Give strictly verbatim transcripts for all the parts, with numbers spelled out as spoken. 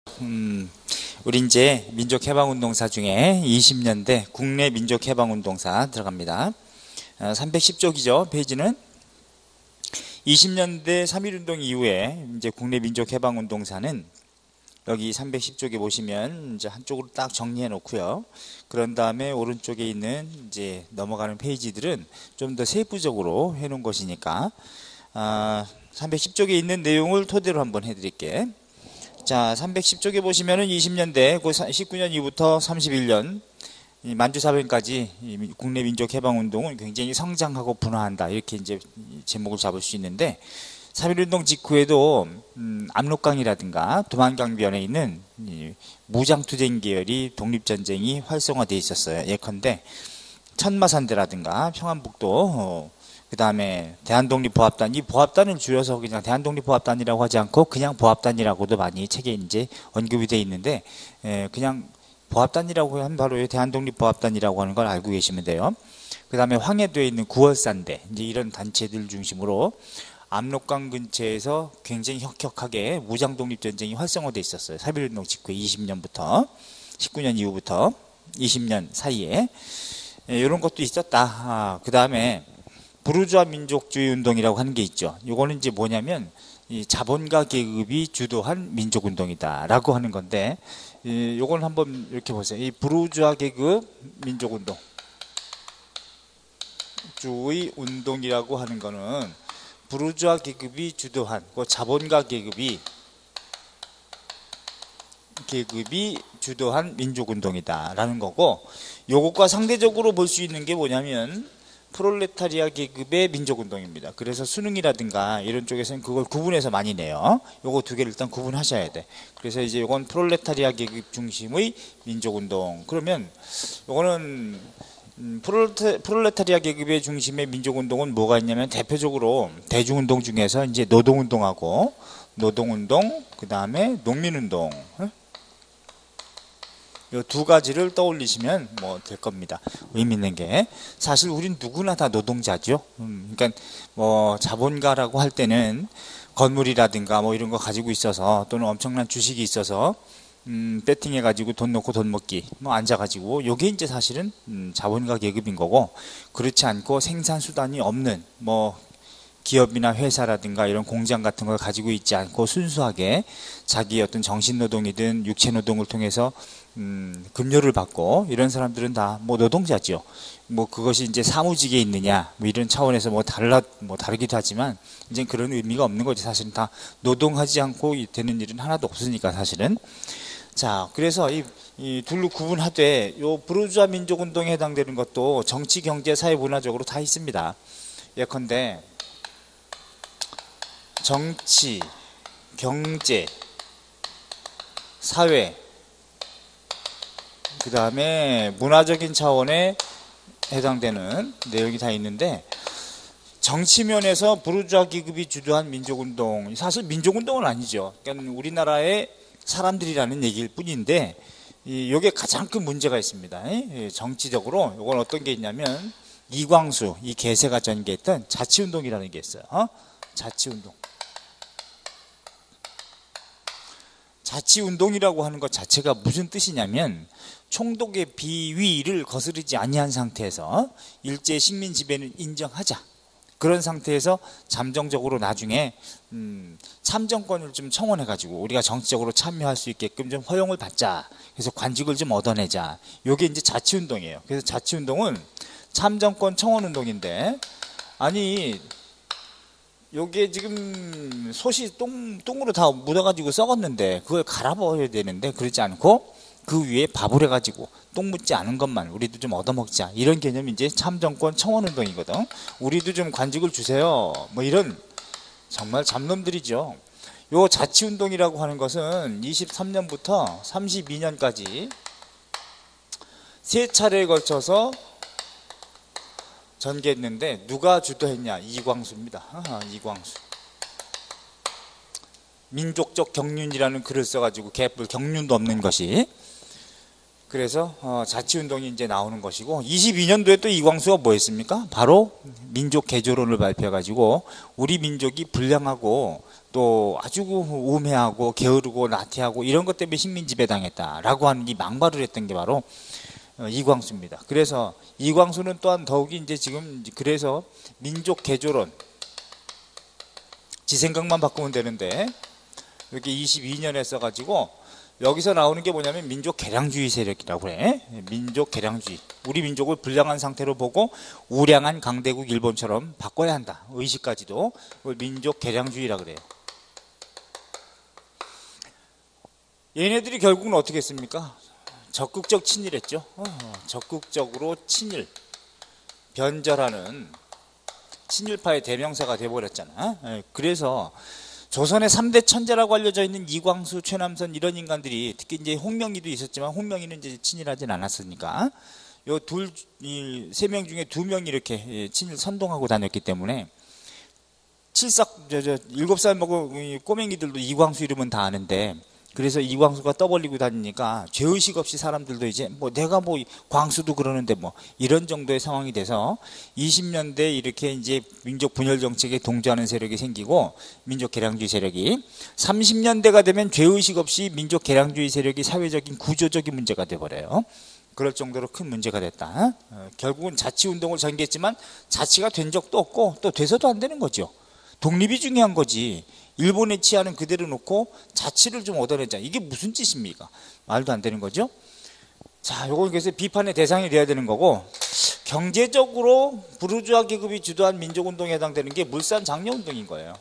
음, 우리 이제 민족해방운동사 중에 이십 년대 국내 민족해방운동사 들어갑니다. 어, 삼백십 쪽이죠. 페이지는 이십 년대 삼일운동 이후에 이제 국내 민족해방운동사는 여기 삼백십 쪽에 보시면 이제 한쪽으로 딱 정리해 놓고요. 그런 다음에 오른쪽에 있는 이제 넘어가는 페이지들은 좀 더 세부적으로 해 놓은 것이니까 아, 삼백십 쪽에 있는 내용을 토대로 한번 해 드릴게. 자, 삼백십 쪽에 보시면은 이십 년대, 그 십구 년 이후부터 삼십일 년, 만주사변까지 국내 민족해방운동은 굉장히 성장하고 분화한다. 이렇게 이제 제목을 잡을 수 있는데, 삼일운동 직후에도, 음, 압록강이라든가 도만강변에 있는 무장투쟁 계열이 독립전쟁이 활성화되어 있었어요. 예컨대, 천마산대라든가 평안북도, 어, 그 다음에 대한독립보합단, 이 보합단을 줄여서 그냥 대한독립보합단이라고 하지 않고 그냥 보합단이라고도 많이 책에 이제 언급이 되어 있는데, 에, 그냥 보합단이라고 하면 바로 대한독립보합단이라고 하는 걸 알고 계시면 돼요. 그 다음에 황해도에 있는 구월산대, 이제 이런 단체들 중심으로 압록강 근처에서 굉장히 혁혁하게 무장독립전쟁이 활성화되어 있었어요. 삼일운동 직후에 이십 년부터, 십구 년 이후부터 이십 년 사이에. 에, 이런 것도 있었다. 아, 그 다음에 부르주아 민족주의 운동이라고 하는 게 있죠. 이거는 이제 뭐냐면 이 자본가 계급이 주도한 민족운동이다라고 하는 건데, 이걸 한번 이렇게 보세요. 이 부르주아 계급 민족운동, 주의 운동이라고 하는 거는 부르주아 계급이 주도한 그 자본가 계급이 계급이 주도한 민족운동이다라는 거고, 요것과 상대적으로 볼 수 있는 게 뭐냐면 프롤레타리아 계급의 민족운동입니다. 그래서 수능이라든가 이런 쪽에서는 그걸 구분해서 많이 내요. 요거 두 개를 일단 구분하셔야 돼. 그래서 이제 요건 프롤레타리아 계급 중심의 민족운동. 그러면 요거는 음, 프롤레타, 프롤레타리아 계급의 중심의 민족운동은 뭐가 있냐면 대표적으로 대중운동 중에서 이제 노동운동하고 노동운동, 그 다음에 농민운동. 요 두 가지를 떠올리시면 뭐 될 겁니다. 의미 있는 게, 사실 우린 누구나 다 노동자죠. 음, 그러니까 뭐 자본가라고 할 때는 건물이라든가 뭐 이런 거 가지고 있어서, 또는 엄청난 주식이 있어서 음, 배팅해 가지고 돈 넣고 돈 먹기, 뭐 앉아 가지고, 요게 이제 사실은 음, 자본가 계급인 거고, 그렇지 않고 생산 수단이 없는 뭐 기업이나 회사라든가 이런 공장 같은 걸 가지고 있지 않고 순수하게 자기의 어떤 정신노동이든 육체노동을 통해서 음, 급료를 받고, 이런 사람들은 다 뭐 노동자죠. 뭐 그것이 이제 사무직에 있느냐 뭐 이런 차원에서 뭐 달라 뭐 다르기도 하지만 이제 그런 의미가 없는 거지. 사실은 다 노동하지 않고 되는 일은 하나도 없으니까 사실은. 자, 그래서 이, 이 둘로 구분하되 요 부르주아 민족운동에 해당되는 것도 정치, 경제, 사회, 문화적으로 다 있습니다. 예컨대 정치, 경제, 사회, 그 다음에 문화적인 차원에 해당되는 내용이 다 있는데, 정치면에서 부르주아 계급이 주도한 민족운동, 사실 민족운동은 아니죠. 그러니까 우리나라의 사람들이라는 얘기일 뿐인데, 이게 가장 큰 문제가 있습니다. 정치적으로 이건 어떤 게 있냐면 이광수, 이 개세가 전개했던 자치운동이라는 게 있어요. 어? 자치운동. 자치운동이라고 하는 것 자체가 무슨 뜻이냐면, 총독의 비위를 거스르지 아니한 상태에서 일제 식민 지배는 인정하자. 그런 상태에서 잠정적으로 나중에 음, 참정권을 좀 청원해가지고 우리가 정치적으로 참여할 수 있게끔 좀 허용을 받자. 그래서 관직을 좀 얻어내자. 요게 이제 자치운동이에요. 그래서 자치운동은 참정권 청원운동인데, 아니 요게 지금 솥이 똥, 똥으로 다 묻어가지고 썩었는데 그걸 갈아버려야 되는데, 그러지 않고 그 위에 밥을 해가지고 똥 묻지 않은 것만 우리도 좀 얻어먹자, 이런 개념이 이제 참정권 청원운동이거든. 우리도 좀 관직을 주세요, 뭐 이런 정말 잡놈들이죠. 요 자치운동이라고 하는 것은 이십삼 년부터 삼십이 년까지 세 차례에 걸쳐서 전개했는데, 누가 주도했냐? 이광수입니다. 아, 이광수. 민족적 경륜이라는 글을 써가지고 개뿔 경륜도 없는 것이. 그래서 어, 자치운동이 이제 나오는 것이고, 이십이 년도에 또 이광수가 뭐 했습니까? 바로 민족 개조론을 발표해가지고 우리 민족이 불량하고 또 아주 우매하고 게으르고 나태하고 이런 것 때문에 식민지배당했다라고 하는 이 망발을 했던 게 바로 어, 이광수입니다. 그래서 이광수는 또한 더욱이 이제 지금 그래서 민족 개조론, 지 생각만 바꾸면 되는데 이렇게 이십이 년에 써가지고 여기서 나오는 게 뭐냐면 민족 개량주의 세력이라고 그래. 민족 개량주의. 우리 민족을 불량한 상태로 보고 우량한 강대국 일본처럼 바꿔야 한다. 의식까지도. 그걸 민족 개량주의라 그래요. 얘네들이 결국은 어떻게 했습니까? 적극적 친일했죠. 어, 적극적으로 친일, 변절하는 친일파의 대명사가 돼버렸잖아. 예, 그래서 조선의 삼 대 천재라고 알려져 있는 이광수, 최남선 이런 인간들이, 특히 이제 홍명희도 있었지만 홍명희는 이제 친일하진 않았으니까 요 둘, 이 세 명 중에 두 명이 이렇게 친일 선동하고 다녔기 때문에 칠삭, 저, 저, 일곱 살 먹은 꼬맹이들도 이광수 이름은 다 아는데, 그래서 이광수가 떠벌리고 다니니까 죄의식 없이 사람들도 이제 뭐 내가 뭐 광수도 그러는데 뭐 이런 정도의 상황이 돼서 이십 년대 이렇게 이제 민족 분열 정책에 동조하는 세력이 생기고 민족 개량주의 세력이, 삼십 년대가 되면 죄의식 없이 민족 개량주의 세력이 사회적인 구조적인 문제가 돼버려요. 그럴 정도로 큰 문제가 됐다. 어, 결국은 자치운동을 전개했지만 자치가 된 적도 없고 또 돼서도 안 되는 거죠. 독립이 중요한 거지. 일본의 치안은 그대로 놓고 자치를 좀 얻어내자. 이게 무슨 짓입니까? 말도 안 되는 거죠. 자, 요건 그래서 비판의 대상이 돼야 되는 거고, 경제적으로 부르주아 계급이 주도한 민족운동에 해당되는 게 물산 장려운동인 거예요.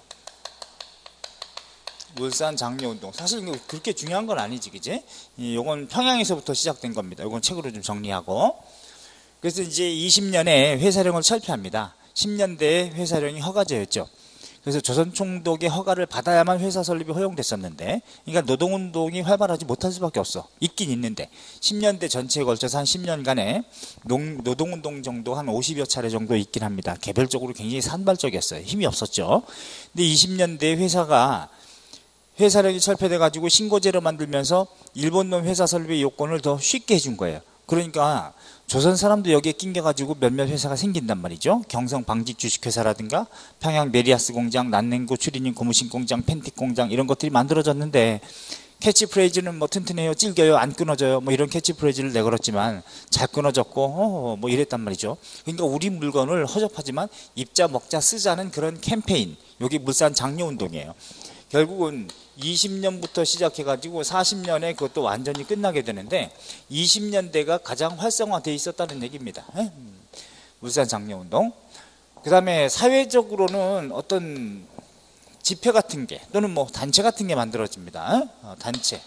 물산 장려운동. 사실 그렇게 중요한 건 아니지, 그지? 요건 평양에서부터 시작된 겁니다. 요건 책으로 좀 정리하고. 그래서 이제 이십 년에 회사령을 철폐합니다. 십 년대에 회사령이 허가제였죠. 그래서 조선총독의 허가를 받아야만 회사 설립이 허용됐었는데, 그러니까 노동운동이 활발하지 못할 수밖에 없어. 있긴 있는데 십 년대 전체에 걸쳐서 한 십 년간에 농, 노동운동 정도 한 오십여 차례 정도 있긴 합니다. 개별적으로 굉장히 산발적이었어요. 힘이 없었죠. 근데 이십 년대 회사가 회사령이 철폐돼 가지고 신고제를 만들면서 일본놈 회사 설립의 요건을 더 쉽게 해준 거예요. 그러니까 조선 사람도 여기에 낑겨가지고 몇몇 회사가 생긴단 말이죠. 경성 방직 주식회사라든가 평양 메리아스 공장, 난냉구 추리닝 고무신 공장, 팬티 공장 이런 것들이 만들어졌는데, 캐치프레이즈는 뭐 튼튼해요, 질겨요, 안 끊어져요, 뭐 이런 캐치프레이즈를 내걸었지만 잘 끊어졌고 어, 뭐 이랬단 말이죠. 그러니까 우리 물건을 허접하지만 입자 먹자 쓰자는 그런 캠페인, 여기 물산 장려운동이에요. 결국은 이십 년부터 시작해가지고 사십 년에 그것도 완전히 끝나게 되는데 이십 년대가 가장 활성화되어 있었다는 얘기입니다. 에? 물산 장려운동. 그 다음에 사회적으로는 어떤 집회 같은 게 또는 뭐 단체 같은 게 만들어집니다. 어, 단체.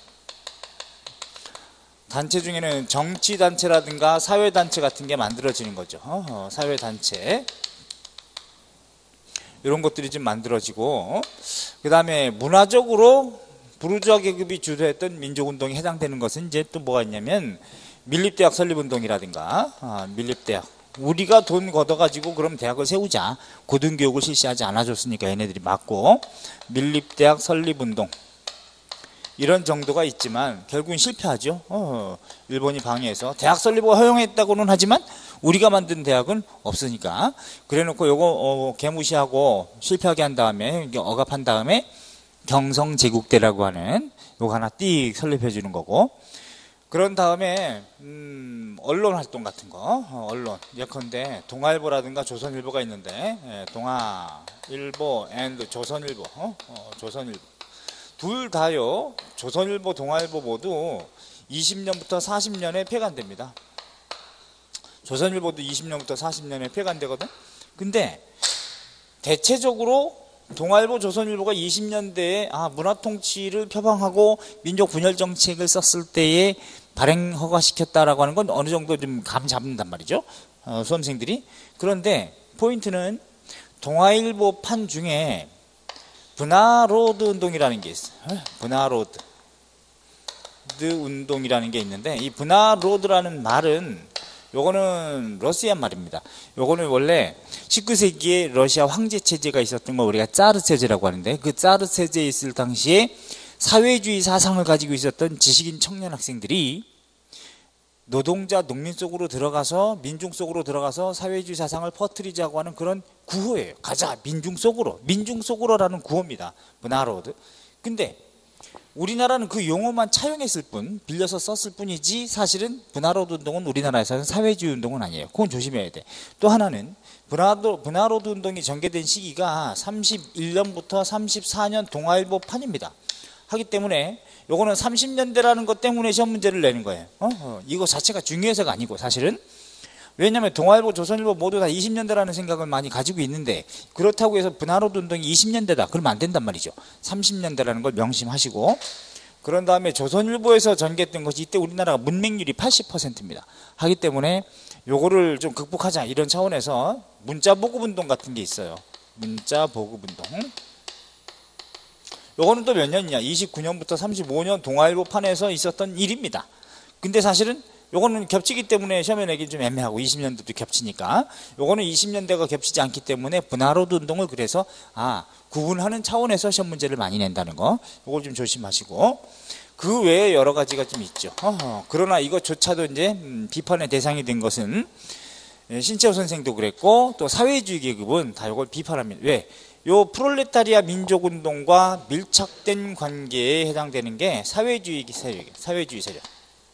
단체 중에는 정치단체라든가 사회단체 같은 게 만들어지는 거죠. 어, 어, 사회단체. 이런 것들이 좀 만들어지고, 그 다음에 문화적으로 부르주아 계급이 주도했던 민족운동에 해당되는 것은 이제 또 뭐가 있냐면 밀립대학 설립운동이라든가, 아, 밀립대학. 우리가 돈 걷어가지고 그럼 대학을 세우자. 고등교육을 실시하지 않아줬으니까 얘네들이 맞고, 밀립대학 설립운동. 이런 정도가 있지만 결국은 실패하죠. 어, 일본이 방해해서 대학 설립을 허용했다고는 하지만 우리가 만든 대학은 없으니까, 그래놓고 요거 어, 개무시하고 실패하게 한 다음에 억압한 다음에 경성제국대라고 하는 요거 하나 띡 설립해 주는 거고, 그런 다음에 음, 언론 활동 같은 거, 어, 언론 예컨대 동아일보라든가 조선일보가 있는데, 예, 동아일보 앤 조선일보, 어? 어, 조선일보 둘 다요, 조선일보, 동아일보 모두 이십 년부터 사십 년에 폐간됩니다. 조선일보도 이십 년부터 사십 년에 폐간되거든. 근데 대체적으로 동아일보, 조선일보가 이십 년대에 아, 문화통치를 표방하고 민족 분열 정책을 썼을 때에 발행 허가시켰다라고 하는 건 어느 정도 좀 감 잡는단 말이죠. 어, 수험생들이. 그런데 포인트는 동아일보 판 중에 분화로드 운동이라는 게 있어요. 분화로드 운동이라는 게 있는데, 이 분화로드라는 말은 요거는 러시아 말입니다. 요거는 원래 십구 세기에 러시아 황제 체제가 있었던 거 우리가 짜르 체제라고 하는데, 그 짜르 체제에 있을 당시에 사회주의 사상을 가지고 있었던 지식인 청년 학생들이 노동자 농민 속으로 들어가서 민중 속으로 들어가서 사회주의 사상을 퍼뜨리자고 하는 그런 구호예요. 가자 민중 속으로, 민중 속으로라는 구호입니다. 문화로드. 근데 우리나라는 그 용어만 차용했을 뿐, 빌려서 썼을 뿐이지 사실은 분화로드 운동은 우리나라에서는 사회주의 운동은 아니에요. 그건 조심해야 돼. 또 하나는 분화로, 분화로드 운동이 전개된 시기가 삼십일 년부터 삼십사 년 동아일보 판입니다. 하기 때문에 요거는 삼십 년대라는 것 때문에 시험 문제를 내는 거예요. 어? 어, 이거 자체가 중요해서가 아니고 사실은. 왜냐하면 동아일보, 조선일보 모두 다 이십 년대라는 생각을 많이 가지고 있는데, 그렇다고 해서 분화로드 운동이 이십 년대다 그러면 안 된단 말이죠. 삼십 년대라는 걸 명심하시고, 그런 다음에 조선일보에서 전개했던 것이 이때 우리나라가 문맹률이 팔십 퍼센트입니다. 하기 때문에 요거를 좀 극복하자 이런 차원에서 문자 보급 운동 같은 게 있어요. 문자 보급 운동. 요거는 또 몇 년이냐? 이십구 년부터 삼십오 년 동아일보 판에서 있었던 일입니다. 근데 사실은 요거는 겹치기 때문에 시험에 내기 좀 애매하고, 이십 년대도 겹치니까. 요거는 이십 년대가 겹치지 않기 때문에 분화로드 운동을 그래서 아 구분하는 차원에서 시험 문제를 많이 낸다는 거, 요걸 좀 조심하시고, 그 외에 여러 가지가 좀 있죠. 어허, 그러나 이것조차도 이제 음, 비판의 대상이 된 것은 신채호 선생도 그랬고 또 사회주의 계급은 다 요걸 비판합니다. 왜? 요 프롤레타리아 민족운동과 밀착된 관계에 해당되는 게 사회주의 세력, 사회주의 세력.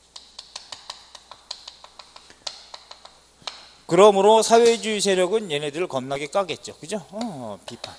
그러므로 사회주의 세력은 얘네들을 겁나게 까겠죠. 그죠? 어, 비판.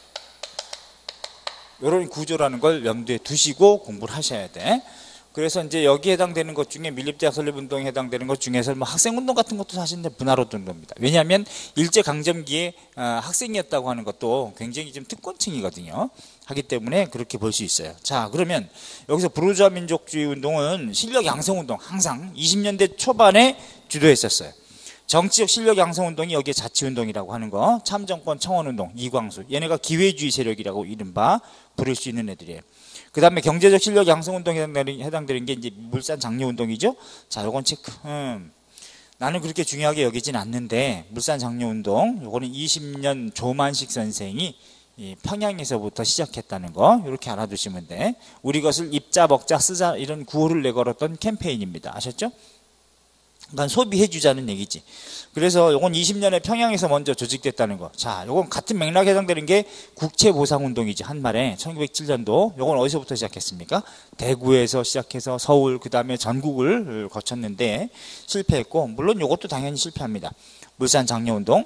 이런 구조라는 걸 염두에 두시고 공부를 하셔야 돼. 그래서 이제 여기에 해당되는 것 중에 밀립대학 설립운동에 해당되는 것 중에서 뭐 학생운동 같은 것도 사실 분화로드 운동입니다. 왜냐하면 일제강점기에 학생이었다고 하는 것도 굉장히 좀 특권층이거든요. 하기 때문에 그렇게 볼 수 있어요. 자, 그러면 여기서 부르주아 민족주의 운동은 실력 양성운동 항상 이십 년대 초반에 주도했었어요. 정치적 실력 양성 운동이 여기에 자치운동이라고 하는 거, 참정권 청원운동, 이광수, 얘네가 기회주의 세력이라고 이른바 부를 수 있는 애들이에요. 그 다음에 경제적 실력 양성 운동에 해당되는, 해당되는 게 이제 물산 장려 운동이죠. 자, 요건 체크. 음. 나는 그렇게 중요하게 여기진 않는데, 물산 장려 운동, 요거는 이십 년 조만식 선생이 이 평양에서부터 시작했다는 거, 이렇게 알아두시면 돼. 우리 것을 입자, 먹자, 쓰자, 이런 구호를 내걸었던 캠페인입니다. 아셨죠? 그러니까 소비해주자는 얘기지. 그래서 요건 이십 년에 평양에서 먼저 조직됐다는 거. 자, 요건 같은 맥락에 해당되는 게 국채보상운동이지. 한말에 천구백칠 년도. 요건 어디서부터 시작했습니까? 대구에서 시작해서 서울, 그 다음에 전국을 거쳤는데 실패했고, 물론 요것도 당연히 실패합니다. 물산장려운동.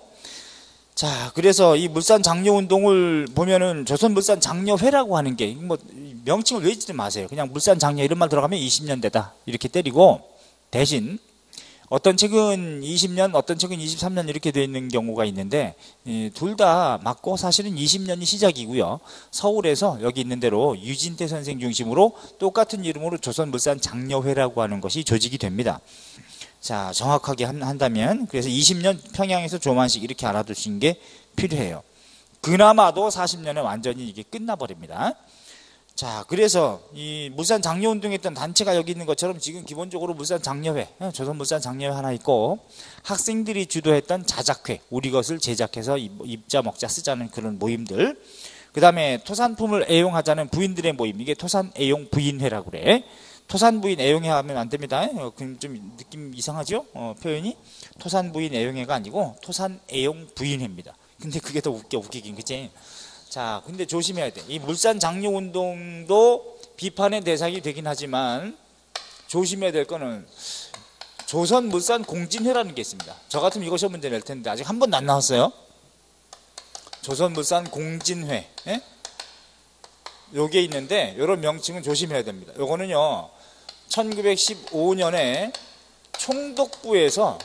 자, 그래서 이 물산장려운동을 보면은 조선물산장려회라고 하는 게, 뭐 명칭을 외우지 마세요. 그냥 물산장려 이런 말 들어가면 이십 년대다 이렇게 때리고, 대신 어떤 책은 이십 년, 어떤 책은 이십삼 년 이렇게 되어 있는 경우가 있는데, 둘 다 맞고 사실은 이십 년이 시작이고요. 서울에서 여기 있는 대로 유진태 선생 중심으로 똑같은 이름으로 조선물산장려회라고 하는 것이 조직이 됩니다. 자, 정확하게 한다면 그래서 이십 년 평양에서 조만식 이렇게 알아두신 게 필요해요. 그나마도 사십 년에 완전히 이게 끝나버립니다. 자, 그래서 이 물산 장려운동에 했던 단체가 여기 있는 것처럼 지금 기본적으로 물산 장려회, 조선 물산 장려회 하나 있고, 학생들이 주도했던 자작회, 우리 것을 제작해서 입자 먹자 쓰자는 그런 모임들, 그 다음에 토산품을 애용하자는 부인들의 모임, 이게 토산 애용 부인회라고 그래. 토산 부인 애용회 하면 안 됩니다. 좀 느낌 이상하죠? 어, 표현이 토산 부인 애용회가 아니고 토산 애용 부인회입니다. 근데 그게 더 웃겨 웃기긴, 그치? 자, 근데 조심해야 돼. 이 물산 장려 운동도 비판의 대상이 되긴 하지만 조심해야 될 거는 조선 물산 공진회라는 게 있습니다. 저 같으면 이거 시험 문제 낼 텐데 아직 한 번도 안 나왔어요. 조선 물산 공진회. 예? 요게 있는데 요런 명칭은 조심해야 됩니다. 요거는요. 천구백십오 년에 총독부에서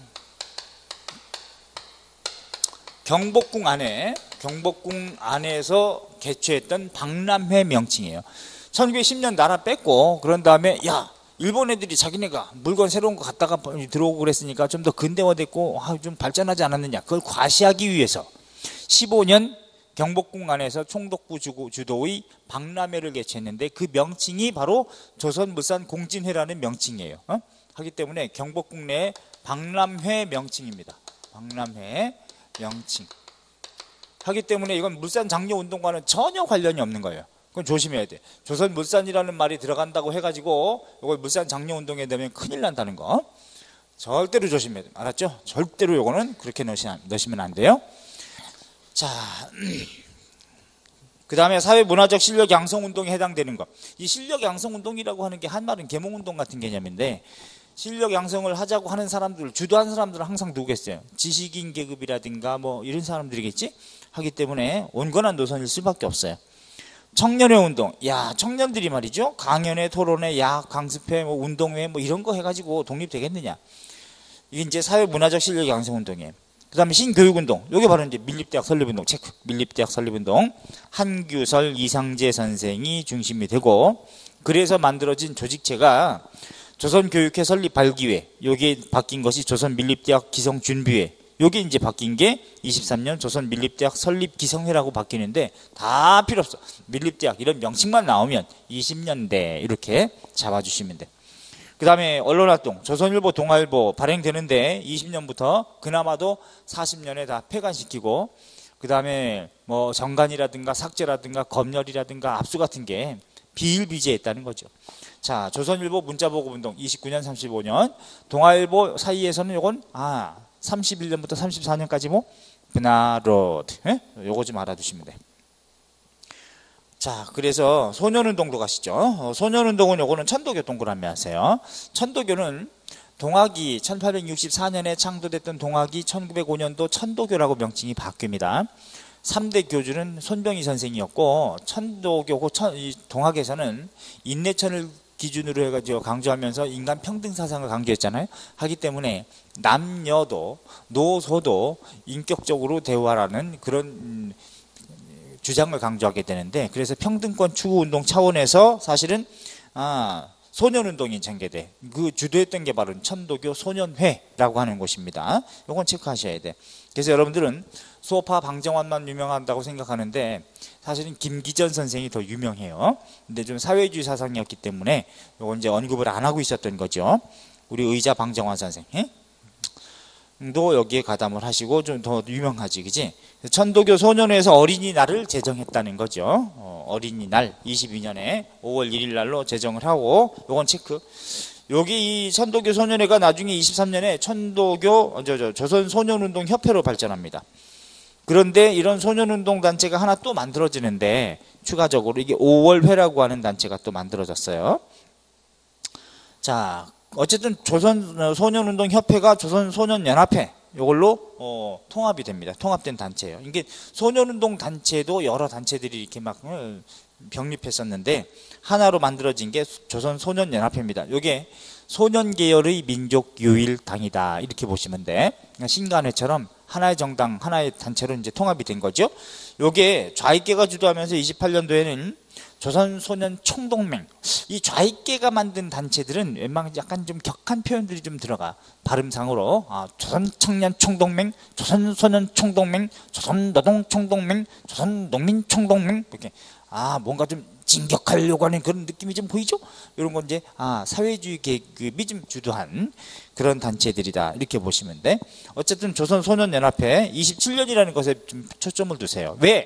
경복궁 안에 경복궁 안에서 개최했던 박람회 명칭이에요. 천구백십 년 나라 뺐고 그런 다음에 야 일본 애들이 자기네가 물건 새로운 거 갖다가 들어오고 그랬으니까 좀 더 근대화됐고 아, 좀 발전하지 않았느냐, 그걸 과시하기 위해서 십오 년 경복궁 안에서 총독부 주도의 박람회를 개최했는데 그 명칭이 바로 조선물산공진회라는 명칭이에요. 어? 하기 때문에 경복궁 내 박람회 명칭입니다. 박람회 명칭. 하기 때문에 이건 물산장려운동과는 전혀 관련이 없는 거예요. 그건 조심해야 돼. 조선물산이라는 말이 들어간다고 해가지고 이걸 물산장려운동에 되면 큰일 난다는 거. 절대로 조심해야 돼요. 알았죠? 절대로 요거는 그렇게 넣으시면, 넣으시면 안 돼요. 자, 그 다음에 사회문화적 실력 양성 운동에 해당되는 것. 이 실력 양성 운동이라고 하는 게 한말은 계몽 운동 같은 개념인데, 실력 양성을 하자고 하는 사람들, 주도하는 사람들은 항상 누구겠어요? 지식인 계급이라든가 뭐 이런 사람들이겠지? 하기 때문에 온건한 노선일 수밖에 없어요. 청년회 운동. 야, 청년들이 말이죠. 강연회, 토론회, 야학, 강습회, 뭐 운동회 뭐 이런 거 해가지고 독립되겠느냐. 이게 이제 사회문화적 실력 양성 운동이에요. 그 다음에 신교육운동. 요게 바로 이제 밀립대학 설립운동. 체크. 밀립대학 설립운동. 한규설, 이상재 선생이 중심이 되고, 그래서 만들어진 조직체가 조선교육회 설립 발기회. 요게 바뀐 것이 조선밀립대학 기성준비회. 요게 이제 바뀐 게 이십삼 년 조선밀립대학 설립기성회라고 바뀌는데, 다 필요 없어. 밀립대학 이런 명칭만 나오면 이십 년대 이렇게 잡아주시면 돼. 그 다음에 언론활동, 조선일보, 동아일보 발행되는데 이십 년부터 그나마도 사십 년에 다 폐간시키고, 그 다음에 뭐 정간이라든가 삭제라든가 검열이라든가 압수 같은 게 비일비재했다는 거죠. 자, 조선일보 문자보고운동 이십구 년, 삼십오 년, 동아일보 사이에서는 요건 아 삼십일 년부터 삼십사 년까지 뭐 브나로드, 예? 요거 좀 알아두시면 돼. 자, 그래서 소년운동도 가시죠. 어, 소년운동은 요거는 천도교 동그라미 하세요. 천도교는 동학이 천팔백육십사 년에 창도됐던 동학이 천구백오 년도 천도교라고 명칭이 바뀝니다. 삼 대 교주는 손병희 선생이었고, 천도교고 천, 이 동학에서는 인내천을 기준으로 해가지고 강조하면서 인간 평등 사상을 강조했잖아요. 하기 때문에 남녀도 노소도 인격적으로 대화라는 그런 음, 주장을 강조하게 되는데, 그래서 평등권 추구 운동 차원에서 사실은 아, 소년운동이 전개돼. 그 주도했던 게 바로 천도교 소년회라고 하는 곳입니다. 이건 체크하셔야 돼. 그래서 여러분들은 수호파 방정환만 유명한다고 생각하는데 사실은 김기전 선생이 더 유명해요. 근데 좀 사회주의 사상이었기 때문에 이건 이제 언급을 안 하고 있었던 거죠. 우리 의자 방정환 선생. 예? 도 여기에 가담을 하시고 좀 더 유명하지, 그지? 천도교 소년회에서 어린이날을 제정했다는 거죠. 어, 어린이날 이십이 년에 오월 일일 날로 제정을 하고, 요건 체크. 여기 이 천도교 소년회가 나중에 이십삼 년에 천도교 저, 저, 조선소년운동 협회로 발전합니다. 그런데 이런 소년운동 단체가 하나 또 만들어지는데, 추가적으로 이게 오월회라고 하는 단체가 또 만들어졌어요. 자, 어쨌든 조선소년운동협회가 조선소년연합회 이걸로 어, 통합이 됩니다. 통합된 단체예요. 이게 소년운동 단체도 여러 단체들이 이렇게 막 병립했었는데 하나로 만들어진 게 조선소년연합회입니다. 이게 소년계열의 민족유일당이다 이렇게 보시면 돼. 신간회처럼 하나의 정당, 하나의 단체로 이제 통합이 된 거죠. 이게 좌익계가 주도하면서 이십팔 년도에는 조선소년총동맹, 이 좌익계가 만든 단체들은 웬만하면 약간 좀 격한 표현들이 좀 들어가. 발음상으로 아, 조선청년총동맹, 조선소년총동맹, 조선노동총동맹, 조선농민총동맹, 이렇게 아 뭔가 좀 진격하려고 하는 그런 느낌이 좀 보이죠? 이런 건 이제 아 사회주의 계급이 좀 주도한 그런 단체들이다 이렇게 보시면 돼. 어쨌든 조선소년연합회 이십칠 년이라는 것에 좀 초점을 두세요. 왜?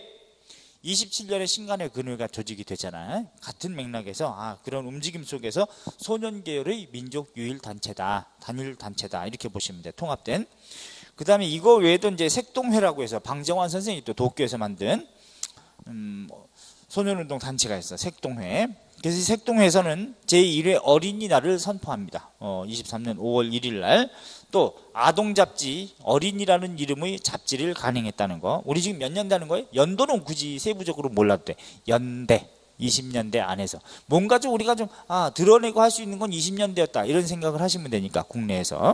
이십칠 년에 신간의 근회가 조직이 되잖아요. 같은 맥락에서 아 그런 움직임 속에서 소년계열의 민족 유일 단체다, 단일 단체다 이렇게 보시면 돼. 통합된. 그 다음에 이거 외에도 이제 색동회라고 해서 방정환 선생이 또 도쿄에서 만든 음, 소년운동 단체가 있어. 색동회. 그래서 이 색동회에서는 제일 회 어린이날을 선포합니다. 어, 이십삼 년 오월 일일 날. 또 아동잡지 어린이라는 이름의 잡지를 간행했다는 거. 우리 지금 몇 년대 하는 거예요? 연도는 굳이 세부적으로 몰라도 돼. 연대 이십 년대 안에서 뭔가 좀 우리가 좀 아, 드러내고 할 수 있는 건 이십 년대였다 이런 생각을 하시면 되니까 국내에서.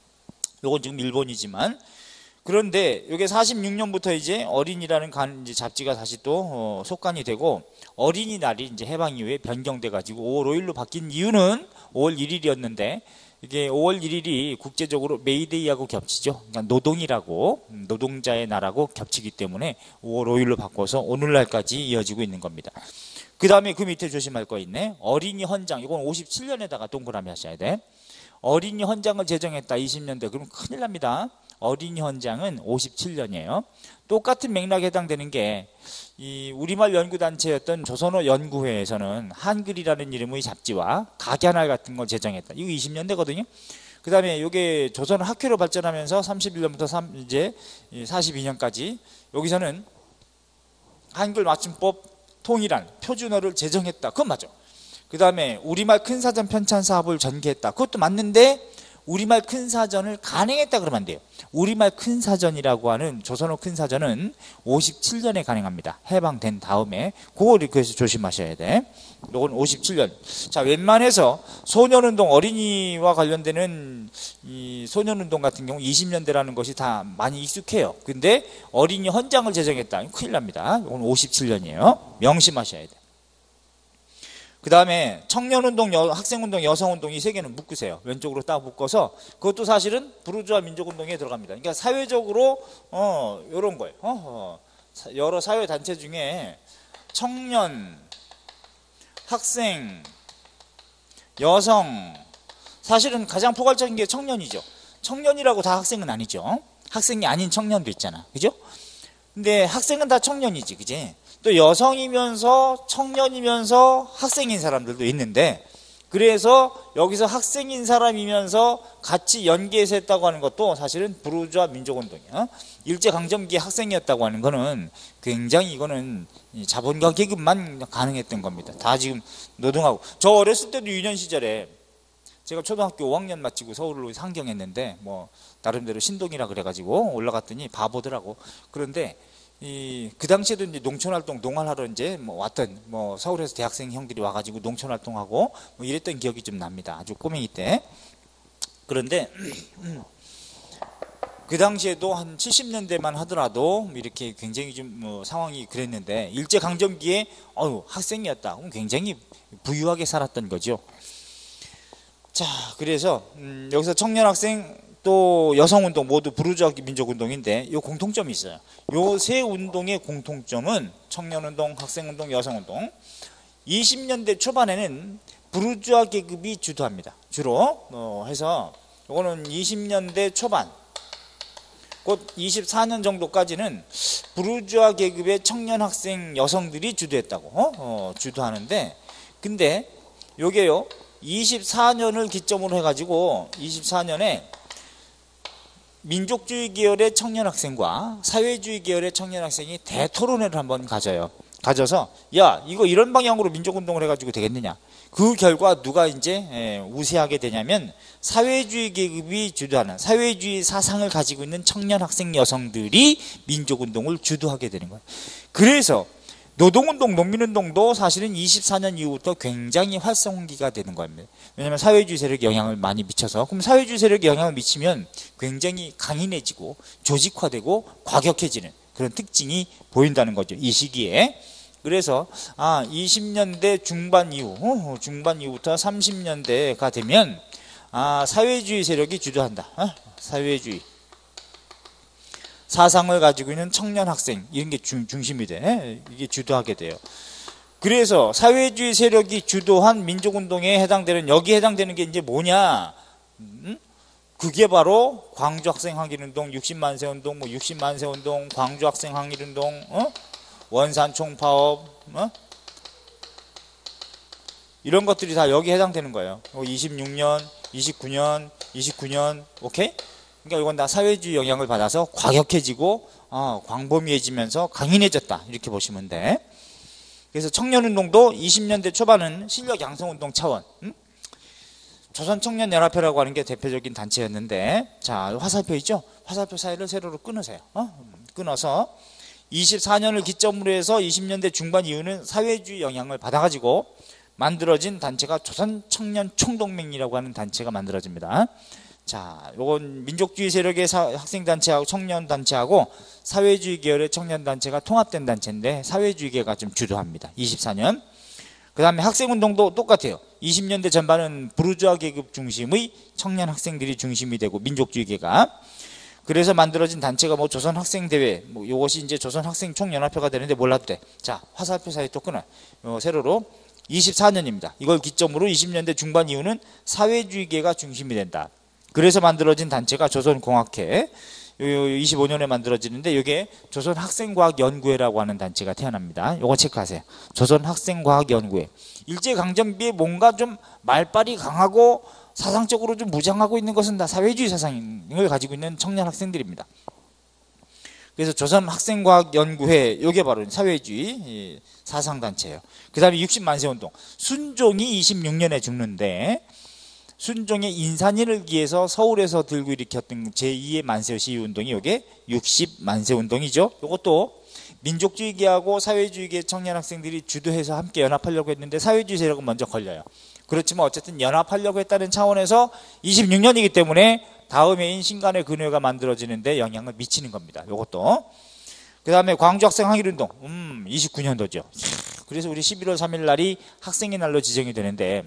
요건 지금 일본이지만, 그런데 이게 사십육 년부터 이제 어린이라는 간 이제 잡지가 다시 또 어, 속간이 되고, 어린이날이 이제 해방 이후에 변경돼 가지고 오월 오일로 바뀐 이유는 오월 일일이었는데 이게 오월 일일이 국제적으로 메이데이하고 겹치죠. 그러니까 노동이라고, 노동자의 날하고 겹치기 때문에 오월 오일로 바꿔서 오늘날까지 이어지고 있는 겁니다. 그 다음에 그 밑에 조심할 거 있네. 어린이 헌장. 이건 오십칠 년에다가 동그라미 하셔야 돼. 어린이 헌장을 제정했다. 이십 년대. 그럼 큰일 납니다. 어린이 헌장은 오십칠 년이에요. 똑같은 맥락에 해당되는 게 이 우리말 연구단체였던 조선어 연구회에서는 한글이라는 이름의 잡지와 각야날 같은 걸 제정했다. 이거 이십 년대거든요. 그 그 다음에 요게 조선 학회로 발전하면서 삼십일 년부터 삼, 이제 사십이 년까지 여기서는 한글 맞춤법 통일한 표준어를 제정했다. 그건 맞아. 그 다음에 우리말 큰사전 편찬 사업을 전개했다. 그것도 맞는데 우리말 큰사전을 간행했다 그러면 안 돼요. 우리말 큰사전이라고 하는 조선어 큰사전은 오십칠 년에 간행합니다. 해방된 다음에. 그거를 그래서 조심하셔야 돼. 이건 오십칠 년. 자, 웬만해서 소년운동, 어린이와 관련되는 이 소년운동 같은 경우 이십 년대라는 것이 다 많이 익숙해요. 근데 어린이 헌장을 제정했다. 큰일 납니다. 이건 오십칠 년이에요. 명심하셔야 돼. 그 다음에 청년운동, 여, 학생운동, 여성운동 이 세 개는 묶으세요. 왼쪽으로 딱 묶어서 그것도 사실은 부르주아 민족운동에 들어갑니다. 그러니까 사회적으로 어 이런 거예요. 어, 어. 여러 사회 단체 중에 청년, 학생, 여성, 사실은 가장 포괄적인 게 청년이죠. 청년이라고 다 학생은 아니죠. 학생이 아닌 청년도 있잖아. 그죠? 근데 학생은 다 청년이지. 그지? 또 여성이면서 청년이면서 학생인 사람들도 있는데, 그래서 여기서 학생인 사람이면서 같이 연계해서 했다고 하는 것도 사실은 부르주아 민족운동이야. 일제강점기 학생이었다고 하는 거는 굉장히 이거는 자본가 계급만 가능했던 겁니다. 다 지금 노동하고. 저 어렸을 때도 유년 시절에 제가 초등학교 오 학년 마치고 서울로 상경했는데 뭐 나름대로 신동이라 그래가지고 올라갔더니 바보더라고. 그런데 이, 그 당시에도 이제 농촌활동, 농활하러 이제 뭐 왔던, 뭐 서울에서 대학생 형들이 와가지고 농촌활동하고 뭐 이랬던 기억이 좀 납니다. 아주 꼬맹이 때. 그런데, 그 당시에도 한 칠십 년대만 하더라도 이렇게 굉장히 좀 뭐 상황이 그랬는데, 일제강점기에, 어유 학생이었다. 그럼 굉장히 부유하게 살았던 거죠. 자, 그래서, 음, 여기서 청년학생, 또 여성운동 모두 부르주아 민족운동인데 이 공통점이 있어요. 이 세 운동의 공통점은 청년운동, 학생운동, 여성운동. 이십 년대 초반에는 부르주아 계급이 주도합니다. 주로 어 해서 이거는 이십 년대 초반 곧 이십사 년 정도까지는 부르주아 계급의 청년, 학생, 여성들이 주도했다고 어? 어, 주도하는데, 근데 요게요 이십사 년을 기점으로 해가지고 이십사 년에 민족주의 계열의 청년학생과 사회주의 계열의 청년학생이 대토론회를 한번 가져요. 가져서 야 이거 이런 방향으로 민족운동을 해가지고 되겠느냐. 그 결과 누가 이제 우세하게 되냐면 사회주의 계급이 주도하는 사회주의 사상을 가지고 있는 청년학생 여성들이 민족운동을 주도하게 되는 거예요. 그래서 노동운동, 농민운동도 사실은 이십사 년 이후부터 굉장히 활성기가 되는 겁니다. 왜냐하면 사회주의 세력이 영향을 많이 미쳐서. 그럼 사회주의 세력이 영향을 미치면 굉장히 강인해지고 조직화되고 과격해지는 그런 특징이 보인다는 거죠. 이 시기에. 그래서 아 이십 년대 중반 이후, 어, 중반 이후부터 삼십 년대가 되면 아 사회주의 세력이 주도한다. 어? 사회주의. 사상을 가지고 있는 청년 학생 이런 게 중, 중심이 돼. 이게 주도하게 돼요. 그래서 사회주의 세력이 주도한 민족운동에 해당되는, 여기에 해당되는 게 이제 뭐냐? 음? 그게 바로 광주 학생 항일운동, 육십만 세 운동, 뭐 육십만 세 운동, 광주 학생 항일운동, 어? 원산 총파업, 어? 이런 것들이 다 여기에 해당되는 거예요. 이십육 년, 이십구 년, 이십구 년, 오케이? 그러니까 이건 다 사회주의 영향을 받아서 과격해지고 어, 광범위해지면서 강인해졌다 이렇게 보시면 돼. 그래서 청년운동도 이십 년대 초반은 실력 양성운동 차원, 음? 조선청년연합회라고 하는 게 대표적인 단체였는데, 자 화살표 있죠? 화살표 사이를 세로로 끊으세요. 어? 끊어서 이십사 년을 기점으로 해서 이십 년대 중반 이후는 사회주의 영향을 받아가지고 만들어진 단체가 조선청년총동맹이라고 하는 단체가 만들어집니다. 자, 요건 민족주의 세력의 사, 학생단체하고 청년단체하고 사회주의 계열의 청년단체가 통합된 단체인데 사회주의계가 좀 주도합니다. 이십사 년. 그 다음에 학생운동도 똑같아요. 이십 년대 전반은 부르주아 계급 중심의 청년 학생들이 중심이 되고 민족주의계가. 그래서 만들어진 단체가 뭐 조선학생대회, 뭐 요것이 이제 조선학생총연합회가 되는데 몰라도 돼. 자, 화살표 사이 또 끊어요. 요 세로로 이십사 년입니다. 이걸 기점으로 이십 년대 중반 이후는 사회주의계가 중심이 된다. 그래서 만들어진 단체가 조선공학회, 이십오 년에 만들어지는데 이게 조선학생과학연구회라고 하는 단체가 태어납니다. 이거 체크하세요. 조선학생과학연구회. 일제강점기에 뭔가 좀 말빨이 강하고 사상적으로 좀 무장하고 있는 것은 다 사회주의 사상을 가지고 있는 청년 학생들입니다. 그래서 조선학생과학연구회, 요게 바로 사회주의 사상단체예요. 그 다음에 육십 만세운동. 순종이 이십육 년에 죽는데 순종의 인산인을 기해서 서울에서 들고 일으켰던 제이의 만세 시위운동이 요게 육십 만세운동이죠. 요것도 민족주의계하고 사회주의계 청년 학생들이 주도해서 함께 연합하려고 했는데 사회주의 세력은 먼저 걸려요. 그렇지만 어쨌든 연합하려고 했다는 차원에서 이십육 년이기 때문에 다음 해인 신간의 근회가 만들어지는데 영향을 미치는 겁니다. 요것도. 그 다음에 광주학생 항일운동. 음, 이십구 년도죠. 그래서 우리 십일월 삼일 날이 학생의 날로 지정이 되는데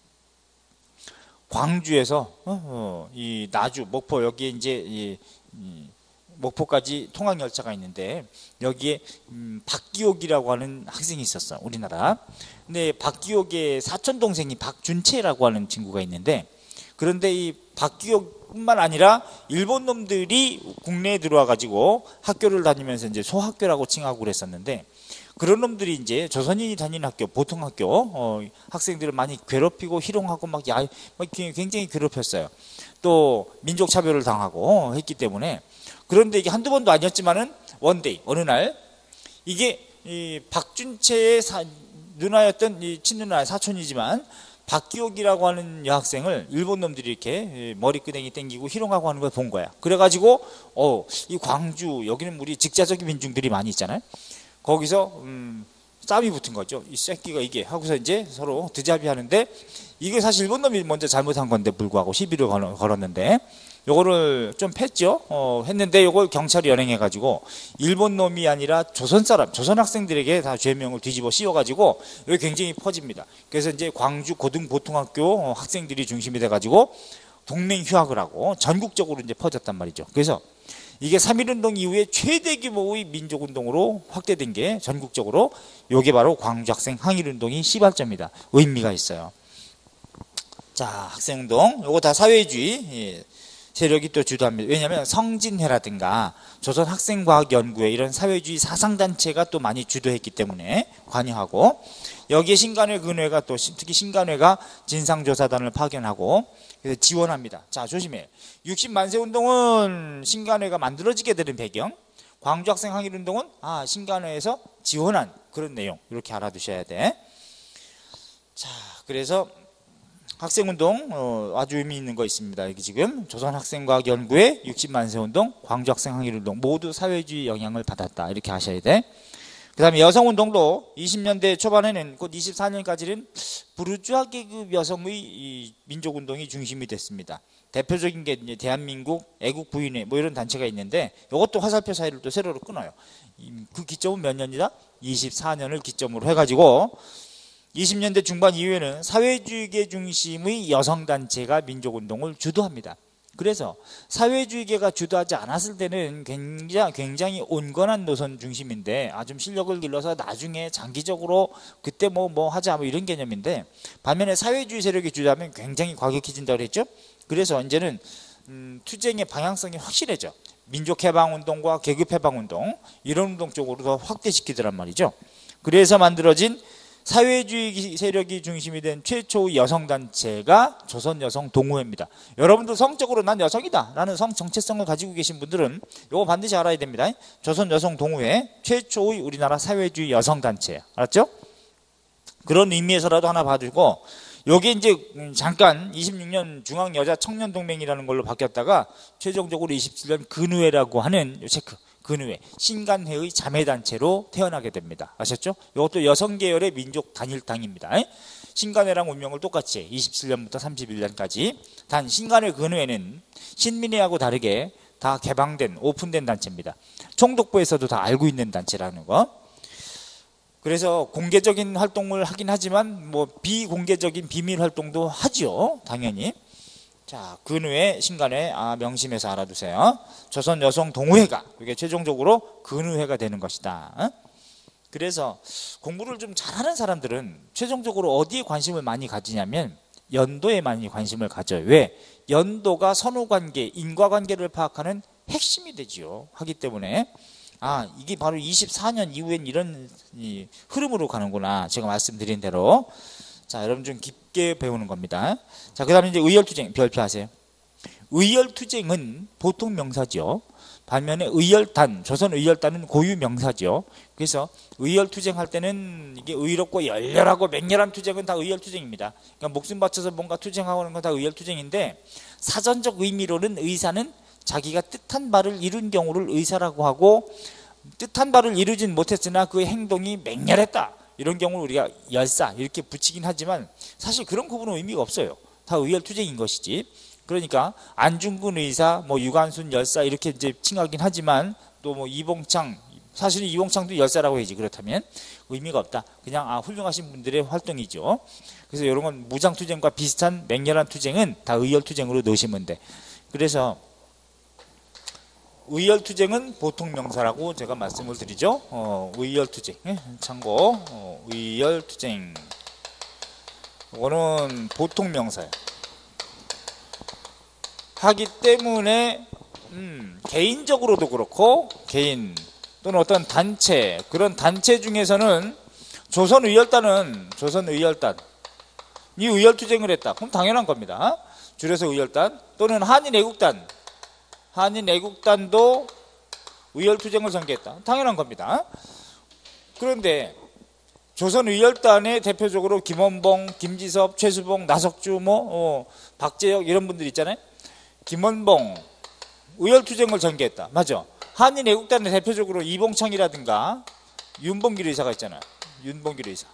광주에서 어, 어, 이 나주, 목포 여기에 이제 이, 이 목포까지 통학열차가 있는데 여기에 음, 박기옥이라고 하는 학생이 있었어, 우리나라. 근데 박기옥의 사촌동생이 박준채라고 하는 친구가 있는데, 그런데 이 박기옥뿐만 아니라 일본 놈들이 국내에 들어와 가지고 학교를 다니면서 이제 소학교라고 칭하고 그랬었는데, 그런 놈들이 이제 조선인이 다니는 학교, 보통 학교 어, 학생들을 많이 괴롭히고 희롱하고 막, 야, 막 굉장히 괴롭혔어요. 또 민족 차별을 당하고 했기 때문에. 그런데 이게 한두 번도 아니었지만은 원데이 어느 날 이게 이 박준채의 사, 누나였던 이 친누나 사촌이지만 박기옥이라고 하는 여학생을 일본 놈들이 이렇게 머리끄댕이 땡기고 희롱하고 하는 걸 본 거야. 그래가지고 어, 이 광주 여기는 우리 직자적인 민중들이 많이 있잖아요. 거기서 음, 싸움이 붙은 거죠. 이 새끼가 이게 하고서 이제 서로 드잡이 하는데, 이게 사실 일본 놈이 먼저 잘못한 건데 불구하고 시비를 걸었는데 요거를 좀 팼죠. 어, 했는데 요걸 경찰이 연행해가지고 일본 놈이 아니라 조선 사람, 조선 학생들에게 다 죄명을 뒤집어 씌워가지고 여기 굉장히 퍼집니다. 그래서 이제 광주 고등보통학교 학생들이 중심이 돼가지고 동맹휴학을 하고 전국적으로 이제 퍼졌단 말이죠. 그래서 이게 삼일운동 이후에 최대 규모의 민족운동으로 확대된 게 전국적으로, 요게 바로 광주학생 항일운동이 시발점이다. 의미가 있어요. 자, 학생운동 요거 다 사회주의 예. 세력이 또 주도합니다. 왜냐하면 성진회라든가 조선학생과학연구회 이런 사회주의 사상단체가 또 많이 주도했기 때문에 관여하고, 여기에 신간회 근회가 또 특히 신간회가 진상조사단을 파견하고 그래서 지원합니다. 자, 조심해. 육십 만세운동은 신간회가 만들어지게 되는 배경, 광주학생 항일운동은 아 신간회에서 지원한 그런 내용, 이렇게 알아두셔야 돼. 자, 그래서 학생운동 어, 아주 의미 있는 거 있습니다. 여기 지금 조선학생과학연구회, 육십 만세운동, 광주학생 항일운동 모두 사회주의 영향을 받았다, 이렇게 아셔야 돼. 그 다음에 여성운동도 이십 년대 초반에는 곧 이십사 년까지는 부르주아 계급 여성의 이 민족운동이 중심이 됐습니다. 대표적인 게 이제 대한민국 애국부인회 뭐 이런 단체가 있는데, 이것도 화살표 사이를 또 세로로 끊어요. 그 기점은 몇 년이다? 이십사 년을 기점으로 해가지고 이십 년대 중반 이후에는 사회주의계 중심의 여성단체가 민족운동을 주도합니다. 그래서 사회주의계가 주도하지 않았을 때는 굉장히, 굉장히 온건한 노선 중심인데, 아, 좀 실력을 길러서 나중에 장기적으로 그때 뭐, 뭐 하자 뭐 이런 개념인데, 반면에 사회주의 세력이 주도하면 굉장히 과격해진다고 그랬죠? 그래서 이제는, 음, 투쟁의 방향성이 확실해져. 민족해방운동과 계급해방운동, 이런 운동 쪽으로 더 확대시키더란 말이죠. 그래서 만들어진 사회주의 세력이 중심이 된 최초의 여성단체가 조선여성동호회입니다. 여러분들 성적으로 난 여성이다 라는 성 정체성을 가지고 계신 분들은 이거 반드시 알아야 됩니다. 조선여성동호회 최초의 우리나라 사회주의 여성단체예요. 알았죠? 그런 의미에서라도 하나 봐두고, 요게 이제 잠깐 이십육 년 중앙여자청년동맹이라는 걸로 바뀌었다가 최종적으로 이십칠 년 근회라고 하는 체크, 근회, 신간회의 자매단체로 태어나게 됩니다. 아셨죠? 이것도 여성계열의 민족 단일당입니다. 신간회랑 운명을 똑같이 해. 이십칠 년부터 삼십일 년까지. 단 신간회 근회는 신민회하고 다르게 다 개방된, 오픈된 단체입니다. 총독부에서도 다 알고 있는 단체라는 거. 그래서 공개적인 활동을 하긴 하지만 뭐 비공개적인 비밀 활동도 하죠, 당연히. 자, 근회, 신간회, 아, 명심해서 알아두세요. 조선여성동호회가 이게 최종적으로 근회가 되는 것이다. 어? 그래서 공부를 좀 잘하는 사람들은 최종적으로 어디에 관심을 많이 가지냐면 연도에 많이 관심을 가져요. 왜? 연도가 선후관계, 인과관계를 파악하는 핵심이 되지요. 하기 때문에 아, 이게 바로 이십사 년 이후엔 이런 이 흐름으로 가는구나. 제가 말씀드린 대로. 자, 여러분 좀 깊게 배우는 겁니다. 자, 그 다음에 이제 의열투쟁 별표하세요. 의열투쟁은 보통 명사죠. 반면에 의열단, 조선 의열단은 고유 명사죠. 그래서 의열투쟁 할 때는 이게 의롭고 열렬하고 맹렬한 투쟁은 다 의열투쟁입니다. 그러니까 목숨 바쳐서 뭔가 투쟁하고 하는 건 다 의열투쟁인데, 사전적 의미로는 의사는 자기가 뜻한 바를 이룬 경우를 의사라고 하고, 뜻한 바를 이루진 못했으나 그의 행동이 맹렬했다, 이런 경우를 우리가 열사 이렇게 붙이긴 하지만 사실 그런 구분은 의미가 없어요. 다 의열투쟁인 것이지. 그러니까 안중근 의사, 뭐 유관순 열사 이렇게 이제 칭하긴 하지만, 또 뭐 이봉창, 사실은 이봉창도 열사라고 해야지. 그렇다면 의미가 없다. 그냥 아 훌륭하신 분들의 활동이죠. 그래서 이런 건 무장투쟁과 비슷한 맹렬한 투쟁은 다 의열투쟁으로 넣으시면 돼. 그래서 의열투쟁은 보통 명사라고 제가 말씀을 드리죠. 어, 의열투쟁, 예? 참고 어, 의열투쟁, 이거는 보통 명사예요. 하기 때문에 음, 개인적으로도 그렇고, 개인 또는 어떤 단체, 그런 단체 중에서는 조선의열단은 조선의열단 이 의열투쟁을 했다, 그럼 당연한 겁니다. 줄여서 의열단. 또는 한인애국단, 한인애국단도 의열투쟁을 전개했다, 당연한 겁니다. 그런데 조선의열단의 대표적으로 김원봉, 김지섭, 최수봉, 나석주, 뭐 어, 박재혁 이런 분들 있잖아요. 김원봉 의열투쟁을 전개했다, 맞아. 한인애국단의 대표적으로 이봉창이라든가 윤봉길 의사가 있잖아요. 윤봉길 의사.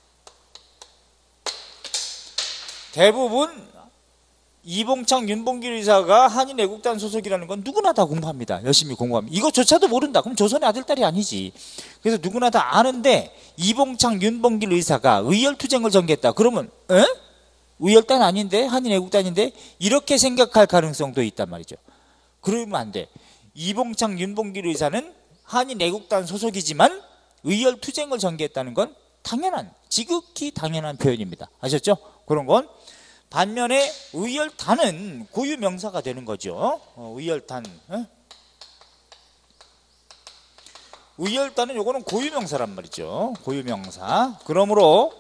대부분 이봉창, 윤봉길 의사가 한인애국단 소속이라는 건 누구나 다 공부합니다. 열심히 공부합니다. 이것조차도 모른다, 그럼 조선의 아들딸이 아니지. 그래서 누구나 다 아는데 이봉창, 윤봉길 의사가 의열투쟁을 전개했다, 그러면 에? 의열단 아닌데? 한인애국단인데? 이렇게 생각할 가능성도 있단 말이죠. 그러면 안 돼. 이봉창, 윤봉길 의사는 한인애국단 소속이지만 의열투쟁을 전개했다는 건 당연한, 지극히 당연한 표현입니다. 아셨죠? 그런 건. 반면에 의열단은 고유 명사가 되는 거죠. 어, 의열단. 에? 의열단은 요거는 고유 명사란 말이죠. 고유 명사. 그러므로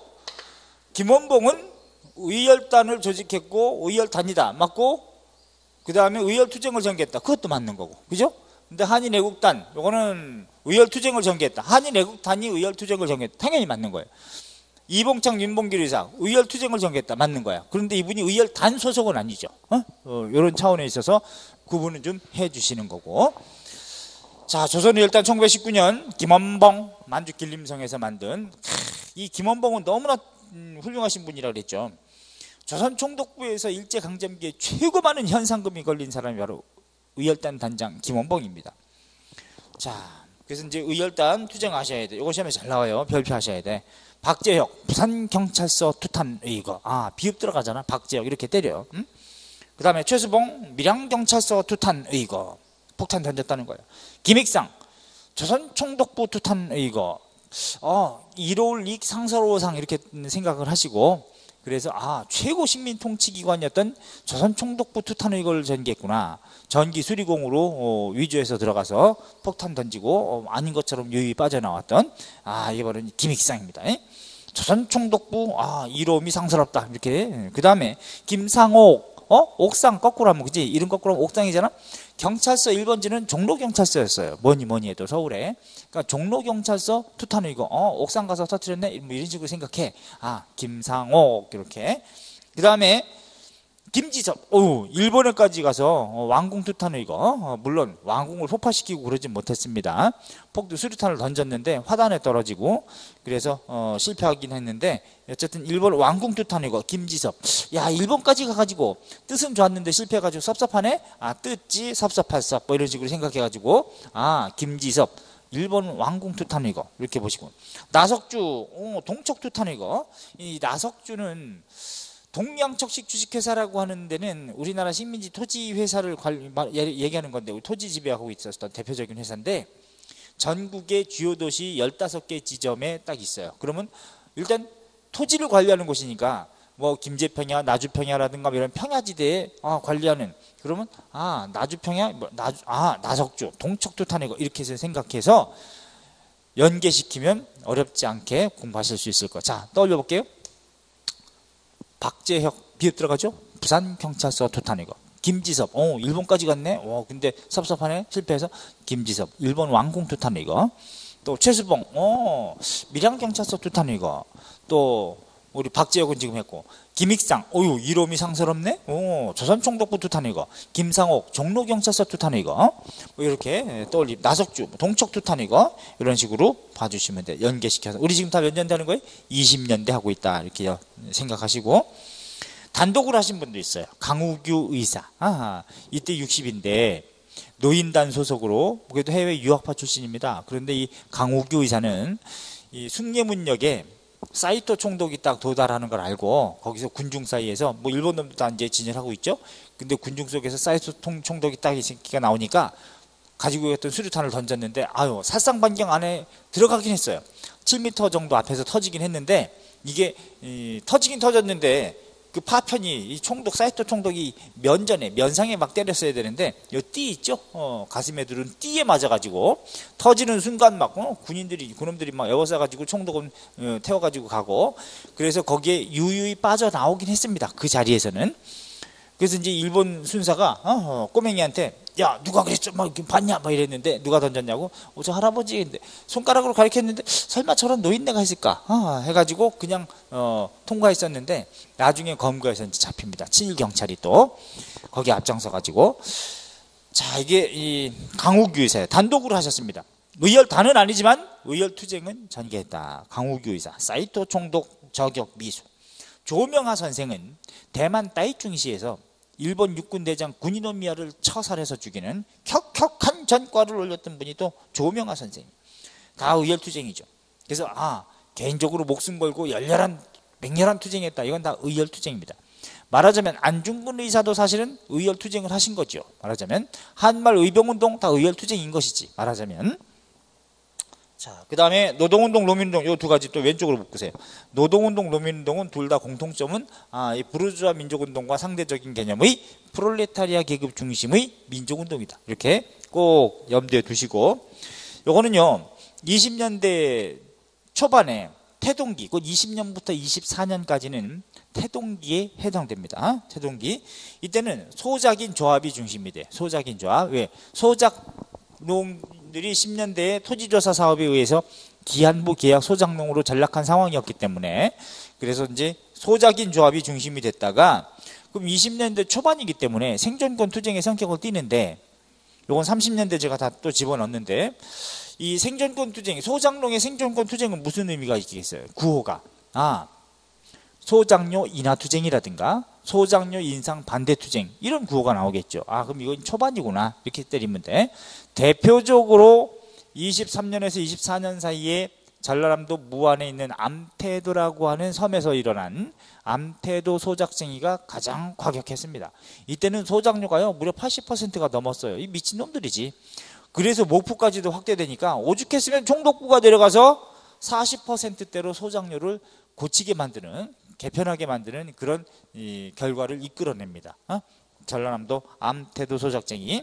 김원봉은 의열단을 조직했고 의열단이다, 맞고, 그 다음에 의열투쟁을 전개했다, 그것도 맞는 거고, 그죠? 근데 한인애국단, 요거는 의열투쟁을 전개했다, 한인애국단이 의열투쟁을 전개했다, 당연히 맞는 거예요. 이봉창, 윤봉길 의사 의열투쟁을 전개했다, 맞는 거야. 그런데 이분이 의열단 소속은 아니죠. 어? 어, 이런 차원에 있어서 구분은 좀 해주시는 거고. 자, 조선의열단 천구백십구 년 김원봉, 만주 길림성에서 만든, 이 김원봉은 너무나 음, 훌륭하신 분이라고 그랬죠. 조선 총독부에서 일제강점기에 최고 많은 현상금이 걸린 사람이 바로 의열단 단장 김원봉입니다. 자, 그래서 이제 의열단 투쟁하셔야 돼. 이거 시험에 잘 나와요. 별표하셔야 돼. 박재혁, 부산경찰서 투탄 의거. 아, 비읍 들어가잖아. 박재혁 이렇게 때려요. 응? 그 다음에 최수봉, 밀양경찰서 투탄 의거. 폭탄 던졌다는 거예요. 김익상, 조선 총독부 투탄 의거. 어, 이로울 이익 상서로상 이렇게 생각을 하시고, 그래서 아, 최고 식민 통치기관이었던 조선 총독부 투탄 의거를 전개했구나. 전기 수리공으로 어, 위주에서 들어가서 폭탄 던지고 어, 아닌 것처럼 유유히 빠져나왔던, 아, 이게 바로 김익상입니다. 에? 조선 총독부, 아, 이로움이 상스럽다, 이렇게. 그 다음에 김상옥, 어? 옥상 거꾸로 하면, 그지? 이름 거꾸로 하면 옥상이잖아? 경찰서 일 번지는 종로경찰서였어요. 뭐니 뭐니 해도 서울에. 그러니까 종로경찰서 투탄 의거, 어, 옥상 가서 터뜨렸네? 뭐 이런 식으로 생각해. 아, 김상옥, 이렇게. 그 다음에 김지섭, 오, 일본에까지 가서 어, 왕궁 투탄 의거, 어, 물론 왕궁을 폭파시키고 그러진 못했습니다. 폭도 수류탄을 던졌는데 화단에 떨어지고, 그래서 어, 실패하긴 했는데, 어쨌든 일본 왕궁 투탄 의거 김지섭. 야, 일본까지 가가지고 뜻은 좋았는데 실패해가지고 섭섭하네. 아, 뜻지 섭섭할섭, 뭐 이런 식으로 생각해가지고, 아, 김지섭, 일본 왕궁 투탄 의거, 이렇게 보시고. 나석주, 오, 동척 투탄 의거. 이 나석주는 동양척식 주식회사라고 하는 데는 우리나라 식민지 토지회사를 얘기하는 건데, 우리 토지 지배하고 있었던 대표적인 회사인데, 전국의 주요 도시 열다섯 개 지점에 딱 있어요. 그러면 일단 토지를 관리하는 곳이니까 뭐 김제평야, 나주평야라든가 이런 평야지대에 아, 관리하는, 그러면 아, 나주평야, 뭐, 나주, 아, 나석주, 동척투탄 이렇게 해서 생각해서 연계시키면 어렵지 않게 공부하실 수 있을 거. 자, 떠올려 볼게요. 박재혁 비읍 들어가죠? 부산경찰서 투탄이고. 김지섭, 어, 일본까지 갔네? 어, 근데 섭섭하네? 실패해서. 김지섭, 일본 왕궁 투탄이고. 또 최수봉, 어, 밀양경찰서 투탄이고. 또 우리 박재혁은 지금 했고. 김익상, 어유 이름이 상스럽네? 어, 조선총독부 투탄이고. 김상옥, 종로경찰서 투탄이고. 뭐 이렇게 떠올리, 나석주, 동척 투탄이고. 이런 식으로 봐주시면 돼요. 연계시켜서. 우리 지금 다 몇 년대 하는 거예요? 이십 년대 하고 있다. 이렇게 생각하시고. 단독으로 하신 분도 있어요. 강우규 의사. 아, 이때 육십인데 노인단 소속으로 그래도 해외 유학파 출신입니다. 그런데 이 강우규 의사는 이 숭례문역에 사이토 총독이 딱 도달하는 걸 알고 거기서 군중 사이에서 뭐 일본 놈도 다 이제 진열하고 있죠. 근데 군중 속에서 사이토 총독이 딱 이 새끼가 나오니까 가지고 있던 수류탄을 던졌는데 아유 살상 반경 안에 들어가긴 했어요. 칠 미터 정도 앞에서 터지긴 했는데 이게 이, 터지긴 터졌는데 그 파편이 이 총독 사이토 총독이 면전에 면상에 막 때렸어야 되는데 요 띠 있죠? 어, 가슴에 두른 띠에 맞아가지고 터지는 순간 막 어, 군인들이 군놈들이 막 에워싸가지고 총독은 어, 태워가지고 가고 그래서 거기에 유유히 빠져나오긴 했습니다. 그 자리에서는. 그래서 이제 일본 순사가 어, 어, 꼬맹이한테 야 누가 그랬죠? 막 이렇게 봤냐? 막 이랬는데 누가 던졌냐고? 어, 저 할아버지 근데 손가락으로 가리켰는데 설마 저런 노인네가 했을까? 어, 해가지고 그냥 어, 통과했었는데 나중에 검거해서 이제 잡힙니다. 친일 경찰이 또 거기 앞장서가지고 자 이게 이 강우규 의사 단독으로 하셨습니다. 의열단은 아니지만 의열투쟁은 전개했다. 강우규 의사 사이토 총독 저격 미수. 조명하 선생은 대만 따이중시에서 일본 육군대장 구니노미야를 처살해서 죽이는 격격한 전과를 올렸던 분이 또 조명하 선생. 다 의열투쟁이죠. 그래서 아 개인적으로 목숨 걸고 열렬한 맹렬한 투쟁했다. 이건 다 의열투쟁입니다. 말하자면 안중근 의사도 사실은 의열투쟁을 하신 거죠. 말하자면 한말 의병운동 다 의열투쟁인 것이지. 말하자면 자, 그 다음에 노동운동, 노민운동 요 두 가지 또 왼쪽으로 묶으세요. 노동운동, 노민운동은 둘 다 공통점은 아, 이 부르주아 민족운동과 상대적인 개념의 프롤레타리아 계급 중심의 민족운동이다. 이렇게 꼭 염두에 두시고 요거는요 이십 년대 초반에 태동기, 곧 이십 년부터 이십사 년까지는 태동기에 해당됩니다. 태동기 이때는 소작인 조합이 중심이 돼. 소작인 조합. 왜? 소작 농들이 십 년대에 토지조사 사업에 의해서 기한부 계약 소작농으로 전락한 상황이었기 때문에 그래서 이제 소작인 조합이 중심이 됐다가 그럼 이십 년대 초반이기 때문에 생존권 투쟁의 성격을 띠는데 요건 삼십 년대 제가 다 또 집어넣는데 이 생존권 투쟁, 소작농의 생존권 투쟁은 무슨 의미가 있겠어요? 구호가 아 소작료 인하 투쟁이라든가 소작료 인상 반대 투쟁 이런 구호가 나오겠죠. 아 그럼 이건 초반이구나 이렇게 때리면 돼. 대표적으로 이십삼 년에서 이십사 년 사이에 전라남도 무안에 있는 암태도라고 하는 섬에서 일어난 암태도 소작쟁이가 가장 과격했습니다. 이때는 소작료가요 무려 팔십 퍼센트가 넘었어요. 이 미친놈들이지. 그래서 목포까지도 확대되니까 오죽했으면 총독부가 내려가서 사십 퍼센트대로 소작료를 고치게 만드는 개편하게 만드는 그런 이 결과를 이끌어냅니다. 어? 전라남도 암태도 소작쟁이.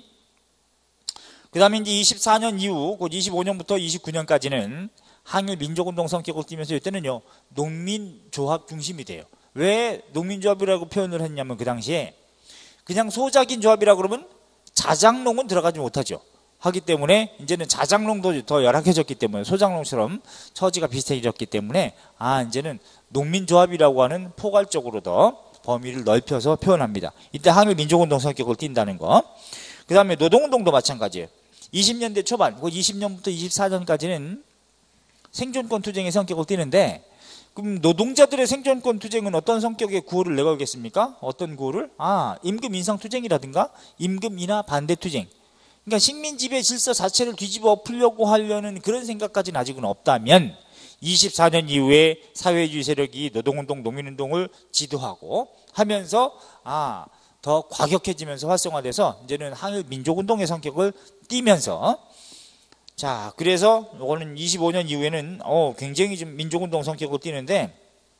그 다음에 이제 이십사 년 이후 곧 이십오 년부터 이십구 년까지는 항일 민족운동 성격을 띠면서 이때는요 농민조합 중심이 돼요. 왜 농민조합이라고 표현을 했냐면 그 당시에 그냥 소작인 조합이라 그러면 자작농은 들어가지 못하죠. 하기 때문에 이제는 자작농도 더 열악해졌기 때문에 소작농처럼 처지가 비슷해졌기 때문에 아 이제는 농민조합이라고 하는 포괄적으로 더 범위를 넓혀서 표현합니다. 이때 항일 민족운동 성격을 띈다는 거. 그 다음에 노동운동도 마찬가지예요. 이십 년대 초반, 이십 년부터 이십사 년까지는 생존권 투쟁의 성격을 띠는데 그럼 노동자들의 생존권 투쟁은 어떤 성격의 구호를 내걸겠습니까? 어떤 구호를? 아 임금 인상 투쟁이라든가 임금 인하 반대 투쟁. 그러니까 식민지배 질서 자체를 뒤집어 엎으려고 하려는 그런 생각까지는 아직은 없다면 이십사 년 이후에 사회주의 세력이 노동운동, 농민운동을 지도하고 하면서 아, 더 과격해지면서 활성화돼서 이제는 항일 민족운동의 성격을 띠면서 자, 그래서 이거는 이십오 년 이후에는 어, 굉장히 좀 민족운동 성격을 띠는데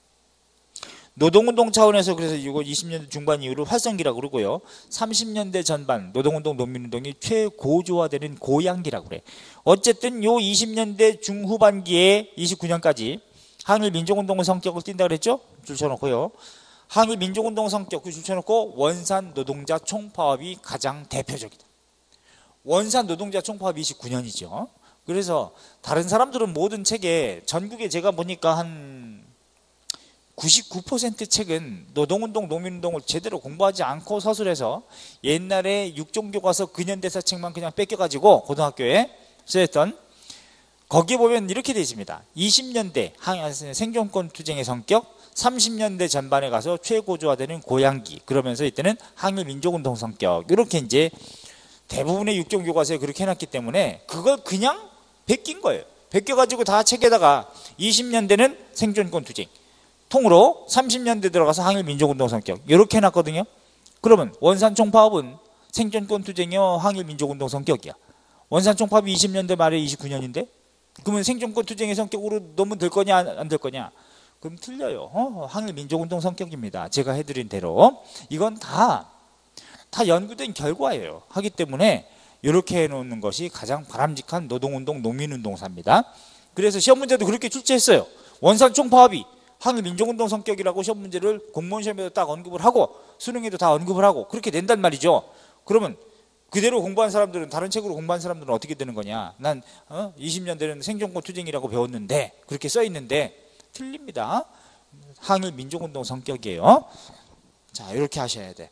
노동운동 차원에서 그래서 이거 이십 년대 중반 이후로 활성기라고 그러고요. 삼십 년대 전반 노동운동, 농민운동이 최고조화되는 고양기라고 그래. 어쨌든 요 이십 년대 중후반기에 이십구 년까지 항일 민족운동의 성격을 띈다 그랬죠? 줄 쳐놓고요. 항일 민족운동 성격 그 줄쳐놓고 원산 노동자 총파업이 가장 대표적이다. 원산 노동자 총파업이 이십구 년이죠. 그래서 다른 사람들은 모든 책에 전국에 제가 보니까 한 구십구 퍼센트 책은 노동운동, 농민운동을 제대로 공부하지 않고 서술해서 옛날에 육종교과서 근현대사 책만 그냥 뺏겨가지고 고등학교에 쓰였던, 거기에 보면 이렇게 되어 있습니다. 이십 년대 생존권 투쟁의 성격, 삼십 년대 전반에 가서 최고조화되는 고양기, 그러면서 이때는 항일 민족운동 성격, 이렇게 이제 대부분의 육종교과서에 그렇게 해놨기 때문에 그걸 그냥 베낀 거예요. 베껴가지고 다 책에다가 이십 년대는 생존권 투쟁 통으로, 삼십 년대 들어가서 항일 민족운동 성격 이렇게 해놨거든요. 그러면 원산 총파업은 생존권 투쟁이요 항일 민족운동 성격이야. 원산 총파업이 이십 년대 말에 이십구 년인데 그러면 생존권 투쟁의 성격으로 넣으면 될 거냐 안 될 거냐? 그럼 틀려요. 어, 항일 민족운동 성격입니다. 제가 해드린 대로 이건 다 다 연구된 결과예요. 하기 때문에 이렇게 해놓는 것이 가장 바람직한 노동운동, 농민운동사입니다. 그래서 시험 문제도 그렇게 출제했어요. 원산 총파업이 항일 민족운동 성격이라고 시험 문제를 공무원 시험에도 딱 언급을 하고 수능에도 다 언급을 하고 그렇게 낸단 말이죠. 그러면 그대로 공부한 사람들은, 다른 책으로 공부한 사람들은 어떻게 되는 거냐? 난 어? 이십 년대는 생존권 투쟁이라고 배웠는데 그렇게 써 있는데 틀립니다. 항일 민족운동 성격이에요. 자, 이렇게 하셔야 돼.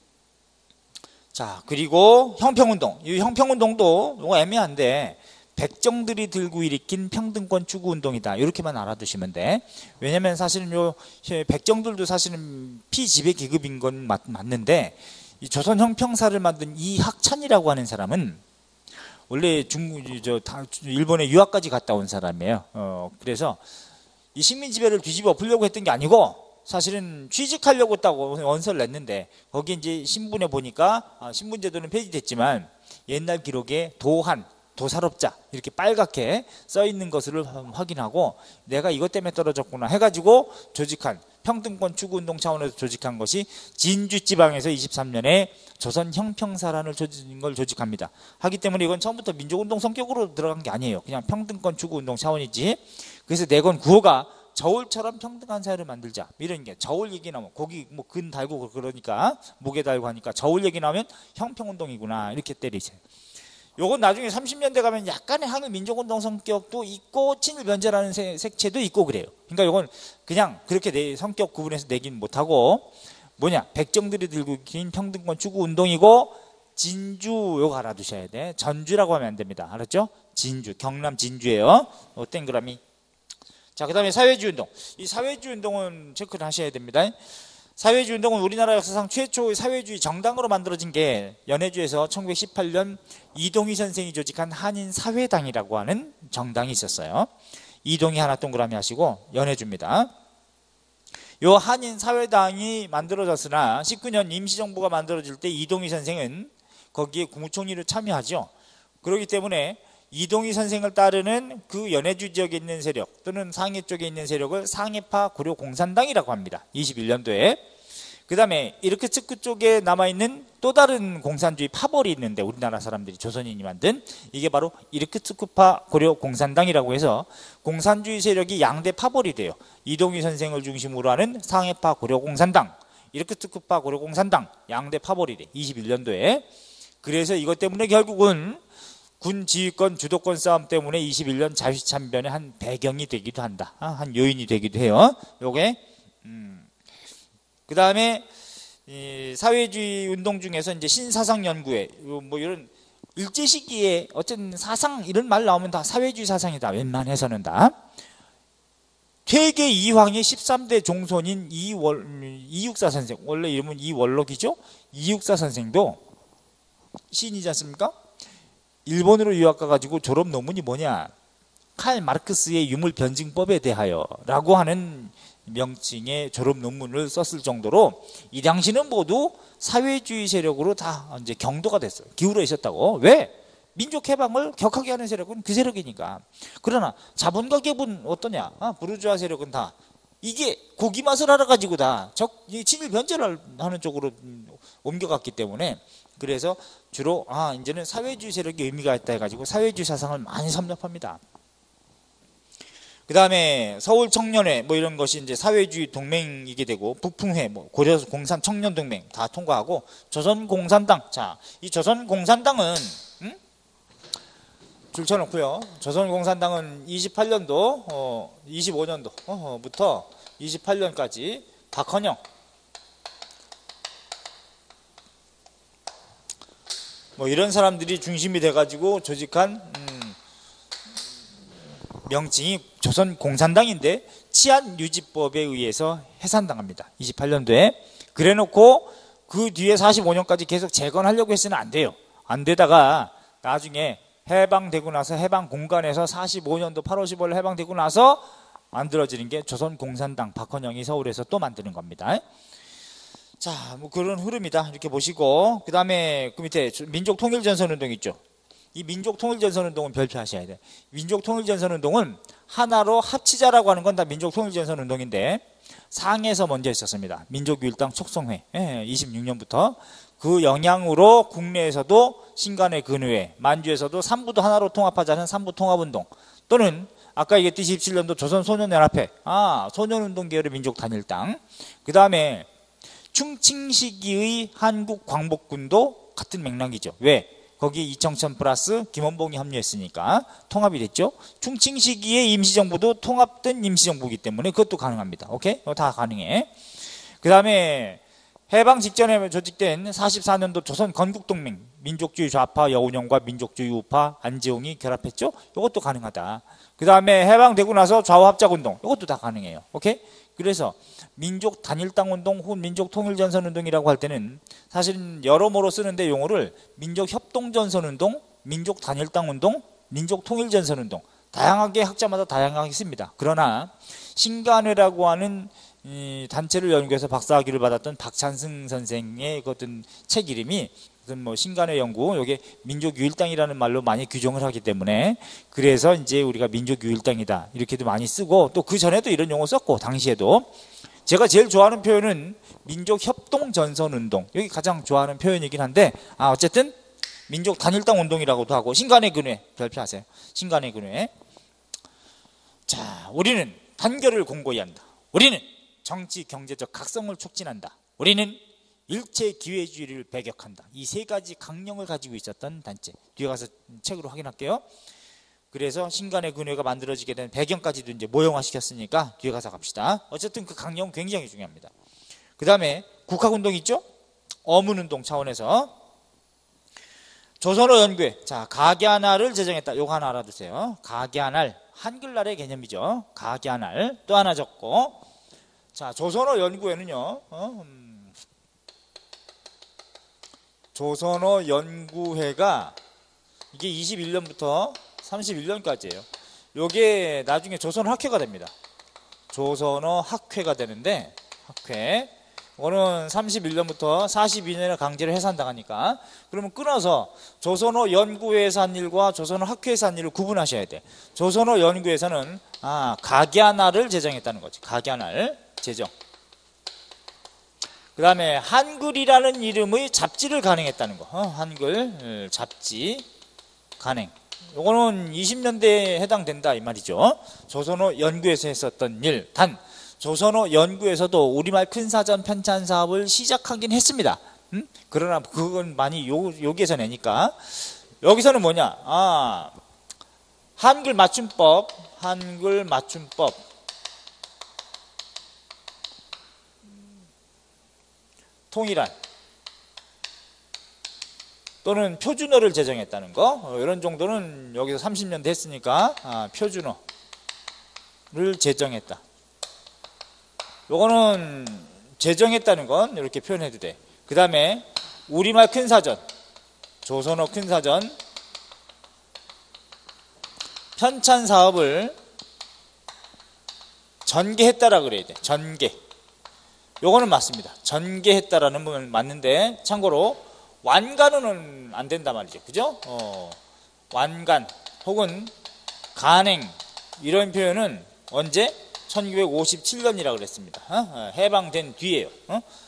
자, 그리고 형평운동. 이 형평운동도 이거 애매한데 백정들이 들고 일으킨 평등권 추구운동이다. 이렇게만 알아두시면 돼. 왜냐면 사실은 요 백정들도 사실은 피지배 계급인 건 맞, 맞는데 이 조선 형평사를 만든 이학찬이라고 하는 사람은 원래 중, 저, 일본에 유학까지 갔다 온 사람이에요. 어, 그래서 이 식민지배를 뒤집어 엎으려고 했던 게 아니고 사실은 취직하려고 했다고 원서를 냈는데 거기 이제 신분에 보니까 아, 신분제도는 폐지됐지만 옛날 기록에 도한, 도살업자 이렇게 빨갛게 써 있는 것을 확인하고 내가 이것 때문에 떨어졌구나 해가지고 조직한, 평등권 추구운동 차원에서 조직한 것이 진주지방에서 이십삼 년에 조선 형평사란을 조직한 걸 조직합니다. 하기 때문에 이건 처음부터 민족운동 성격으로 들어간 게 아니에요. 그냥 평등권 추구운동 차원이지. 그래서 내건 구호가 저울처럼 평등한 사회를 만들자, 이런 게. 저울 얘기 나오면 고기 뭐 근 달고 그러니까 목에 달고 하니까 저울 얘기 나오면 형평운동이구나 이렇게 때리세요. 요건 나중에 삼십 년대 가면 약간의 항일 민족운동 성격도 있고 친일 변제라는 색채도 있고 그래요. 그러니까 요건 그냥 그렇게 내 성격 구분해서 내긴 못하고 뭐냐, 백정들이 들고 긴 평등권 추구 운동이고 진주 요거 알아두셔야 돼. 전주라고 하면 안 됩니다. 알았죠? 진주, 경남 진주예요. 어, 땡그라미. 자, 그 다음에 사회주의 운동. 이 사회주의 운동은 체크를 하셔야 됩니다. 사회주의 운동은 우리나라 역사상 최초의 사회주의 정당으로 만들어진 게 연해주에서 천구백십팔 년 이동희 선생이 조직한 한인사회당이라고 하는 정당이 있었어요. 이동희 하나 동그라미 하시고 연해주입니다. 요 한인사회당이 만들어졌으나 십구 년 임시정부가 만들어질 때 이동희 선생은 거기에 국무총리로 참여하죠. 그렇기 때문에 이동희 선생을 따르는 그 연해주 지역에 있는 세력 또는 상해 쪽에 있는 세력을 상해파 고려공산당이라고 합니다. 이십일 년도에. 그 다음에 이르크츠크 쪽에 남아있는 또 다른 공산주의 파벌이 있는데 우리나라 사람들이 조선인이 만든 이게 바로 이르크츠크파 고려공산당이라고 해서 공산주의 세력이 양대 파벌이 돼요. 이동희 선생을 중심으로 하는 상해파 고려공산당, 이르크츠크파 고려공산당 양대 파벌이 돼. 이십일 년도에. 그래서 이것 때문에 결국은 군 지휘권 주도권 싸움 때문에 이십일 년 자유참변의 한 배경이 되기도 한다. 아, 한 요인이 되기도 해요. 요게 음. 그 다음에 사회주의 운동 중에서 이제 신사상 연구회 뭐 이런 일제 시기에 어쨌든 사상 이런 말 나오면 다 사회주의 사상이다. 웬만해서는 다. 퇴계 이황의 십삼 대 종손인 이월, 이육사 선생, 원래 이름은 이월록이죠. 이육사 선생도 시인이지 않습니까? 일본으로 유학 가가지고 졸업 논문이 뭐냐, 칼 마르크스의 유물 변증법에 대하여 라고 하는 명칭의 졸업 논문을 썼을 정도로 이 당시는 모두 사회주의 세력으로 다 이제 경도가 됐어요. 기울어 있었다고. 왜? 민족 해방을 격하게 하는 세력은 그 세력이니까. 그러나 자본가 계급은 어떠냐? 아, 부르주아 세력은 다 이게 고기 맛을 알아가지고 다 적, 친일 변제를 하는 쪽으로 옮겨갔기 때문에 그래서 주로 아 이제는 사회주의 세력이 의미가 있다 해가지고 사회주의 사상을 많이 섭렵합니다. 그 다음에 서울 청년회 뭐 이런 것이 이제 사회주의 동맹이게 되고, 북풍회, 뭐 고려 공산 청년 동맹 다 통과하고, 조선 공산당. 자, 이 조선 공산당은 음? 줄 쳐놓고요. 조선 공산당은 이십팔 년도, 어, 이십오 년도부터 이십팔 년까지 박헌영, 뭐 이런 사람들이 중심이 돼가지고 조직한 음, 명칭이 조선 공산당인데, 치안유지법에 의해서 해산당합니다. 이십팔 년도에. 그래놓고 그 뒤에 사십오 년까지 계속 재건하려고 했으면 안 돼요. 안 되다가 나중에 해방되고 나서, 해방 공간에서 사십오 년도 팔월 십오일 해방되고 나서 만들어지는 게 조선 공산당, 박헌영이 서울에서 또 만드는 겁니다. 자, 뭐 그런 흐름이다 이렇게 보시고, 그 다음에 그 밑에 민족통일전선운동 있죠. 이 민족통일전선운동은 별표하셔야 돼. 민족통일전선운동은 하나로 합치자라고 하는 건 다 민족통일전선운동인데, 상에서 먼저 있었습니다. 민족유일당 촉성회, 예, 이십육 년부터. 그 영향으로 국내에서도 신간의 근회, 만주에서도 삼부도 하나로 통합하자는 삼부통합운동, 또는 아까 얘기했듯이 이십칠 년도 조선소년연합회, 아, 소년운동 계열의 민족단일당. 그 다음에 충칭시기의 한국광복군도 같은 맥락이죠. 왜? 거기 이청천 플러스 김원봉이 합류했으니까 통합이 됐죠. 충칭시기의 임시정부도 통합된 임시정부이기 때문에 그것도 가능합니다. 오케이? 다 가능해. 그 다음에 해방 직전에 조직된 사십사 년도 조선 건국동맹, 민족주의 좌파 여운형과 민족주의 우파 안재홍이 결합했죠. 이것도 가능하다. 그 다음에 해방되고 나서 좌우합작운동, 이것도 다 가능해요. 오케이? 그래서 민족 단일당 운동 혹은 민족 통일전선 운동이라고 할 때는 사실은 여러모로 쓰는데 용어를 민족 협동전선 운동, 민족 단일당 운동, 민족 통일전선 운동, 다양하게 학자마다 다양하게 씁니다. 그러나 신간회라고 하는 이 단체를 연구해서 박사학위를 받았던 박찬승 선생의 그 어떤 책 이름이 뭐 신간회 연구, 요게 민족유일당이라는 말로 많이 규정을 하기 때문에, 그래서 이제 우리가 민족유일당이다 이렇게도 많이 쓰고, 또 그 전에도 이런 용어 썼고, 당시에도. 제가 제일 좋아하는 표현은 민족협동전선운동, 여기 가장 좋아하는 표현이긴 한데, 아 어쨌든 민족단일당 운동이라고도 하고, 신간회 근회 별표하세요. 신간회 근회. 자, 우리는 단결을 공고히 한다. 우리는 정치 경제적 각성을 촉진한다. 우리는 일체 기회주의를 배격한다. 이 세 가지 강령을 가지고 있었던 단체. 뒤에 가서 책으로 확인할게요. 그래서 신간의 근회가 만들어지게 된 배경까지도 이제 모형화시켰으니까 뒤에 가서 갑시다. 어쨌든 그 강령은 굉장히 중요합니다. 그 다음에 국학운동 있죠? 어문운동 차원에서 조선어 연구회, 자 각야날을 제정했다. 요거 하나 알아두세요. 각야날, 한글날의 개념이죠. 각야날. 또 하나 적고, 자 조선어 연구회는요, 어, 음, 조선어 연구회가 이게 이십일 년부터 삼십일 년까지예요. 요게 나중에 조선어 학회가 됩니다. 조선어 학회가 되는데, 학회 이거는 삼십일 년부터 사십이 년에 강제로 해산당하니까, 그러면 끊어서 조선어 연구회에서 한 일과 조선어 학회에서 한 일을 구분하셔야 돼. 조선어 연구회에서는 아 각야날을 제정했다는 거지. 각야날 제정. 그 다음에 한글이라는 이름의 잡지를 간행했다는 거. 어, 한글 잡지 간행. 요거는 이십 년대에 해당된다 이 말이죠. 조선어 연구에서 했었던 일. 단 조선어 연구에서도 우리말 큰사전 편찬 사업을 시작하긴 했습니다. 음? 그러나 그건 많이 요, 여기에서 내니까. 여기서는 뭐냐, 아 한글 맞춤법, 한글 맞춤법, 통일한 또는 표준어를 제정했다는 거, 어, 이런 정도는 여기서 삼십 년대 했으니까 아, 표준어를 제정했다. 요거는 제정했다는 건 이렇게 표현해도 돼. 그 다음에 우리말 큰사전, 조선어 큰사전 편찬 사업을 전개했다라 그래야 돼. 전개. 요거는 맞습니다. 전개했다라는 부분은 맞는데, 참고로 완간은 안 된단 말이죠. 그죠? 어, 완간 혹은 간행 이런 표현은 언제? 천구백오십칠 년이라고 그랬습니다. 어? 해방된 뒤에요. 어?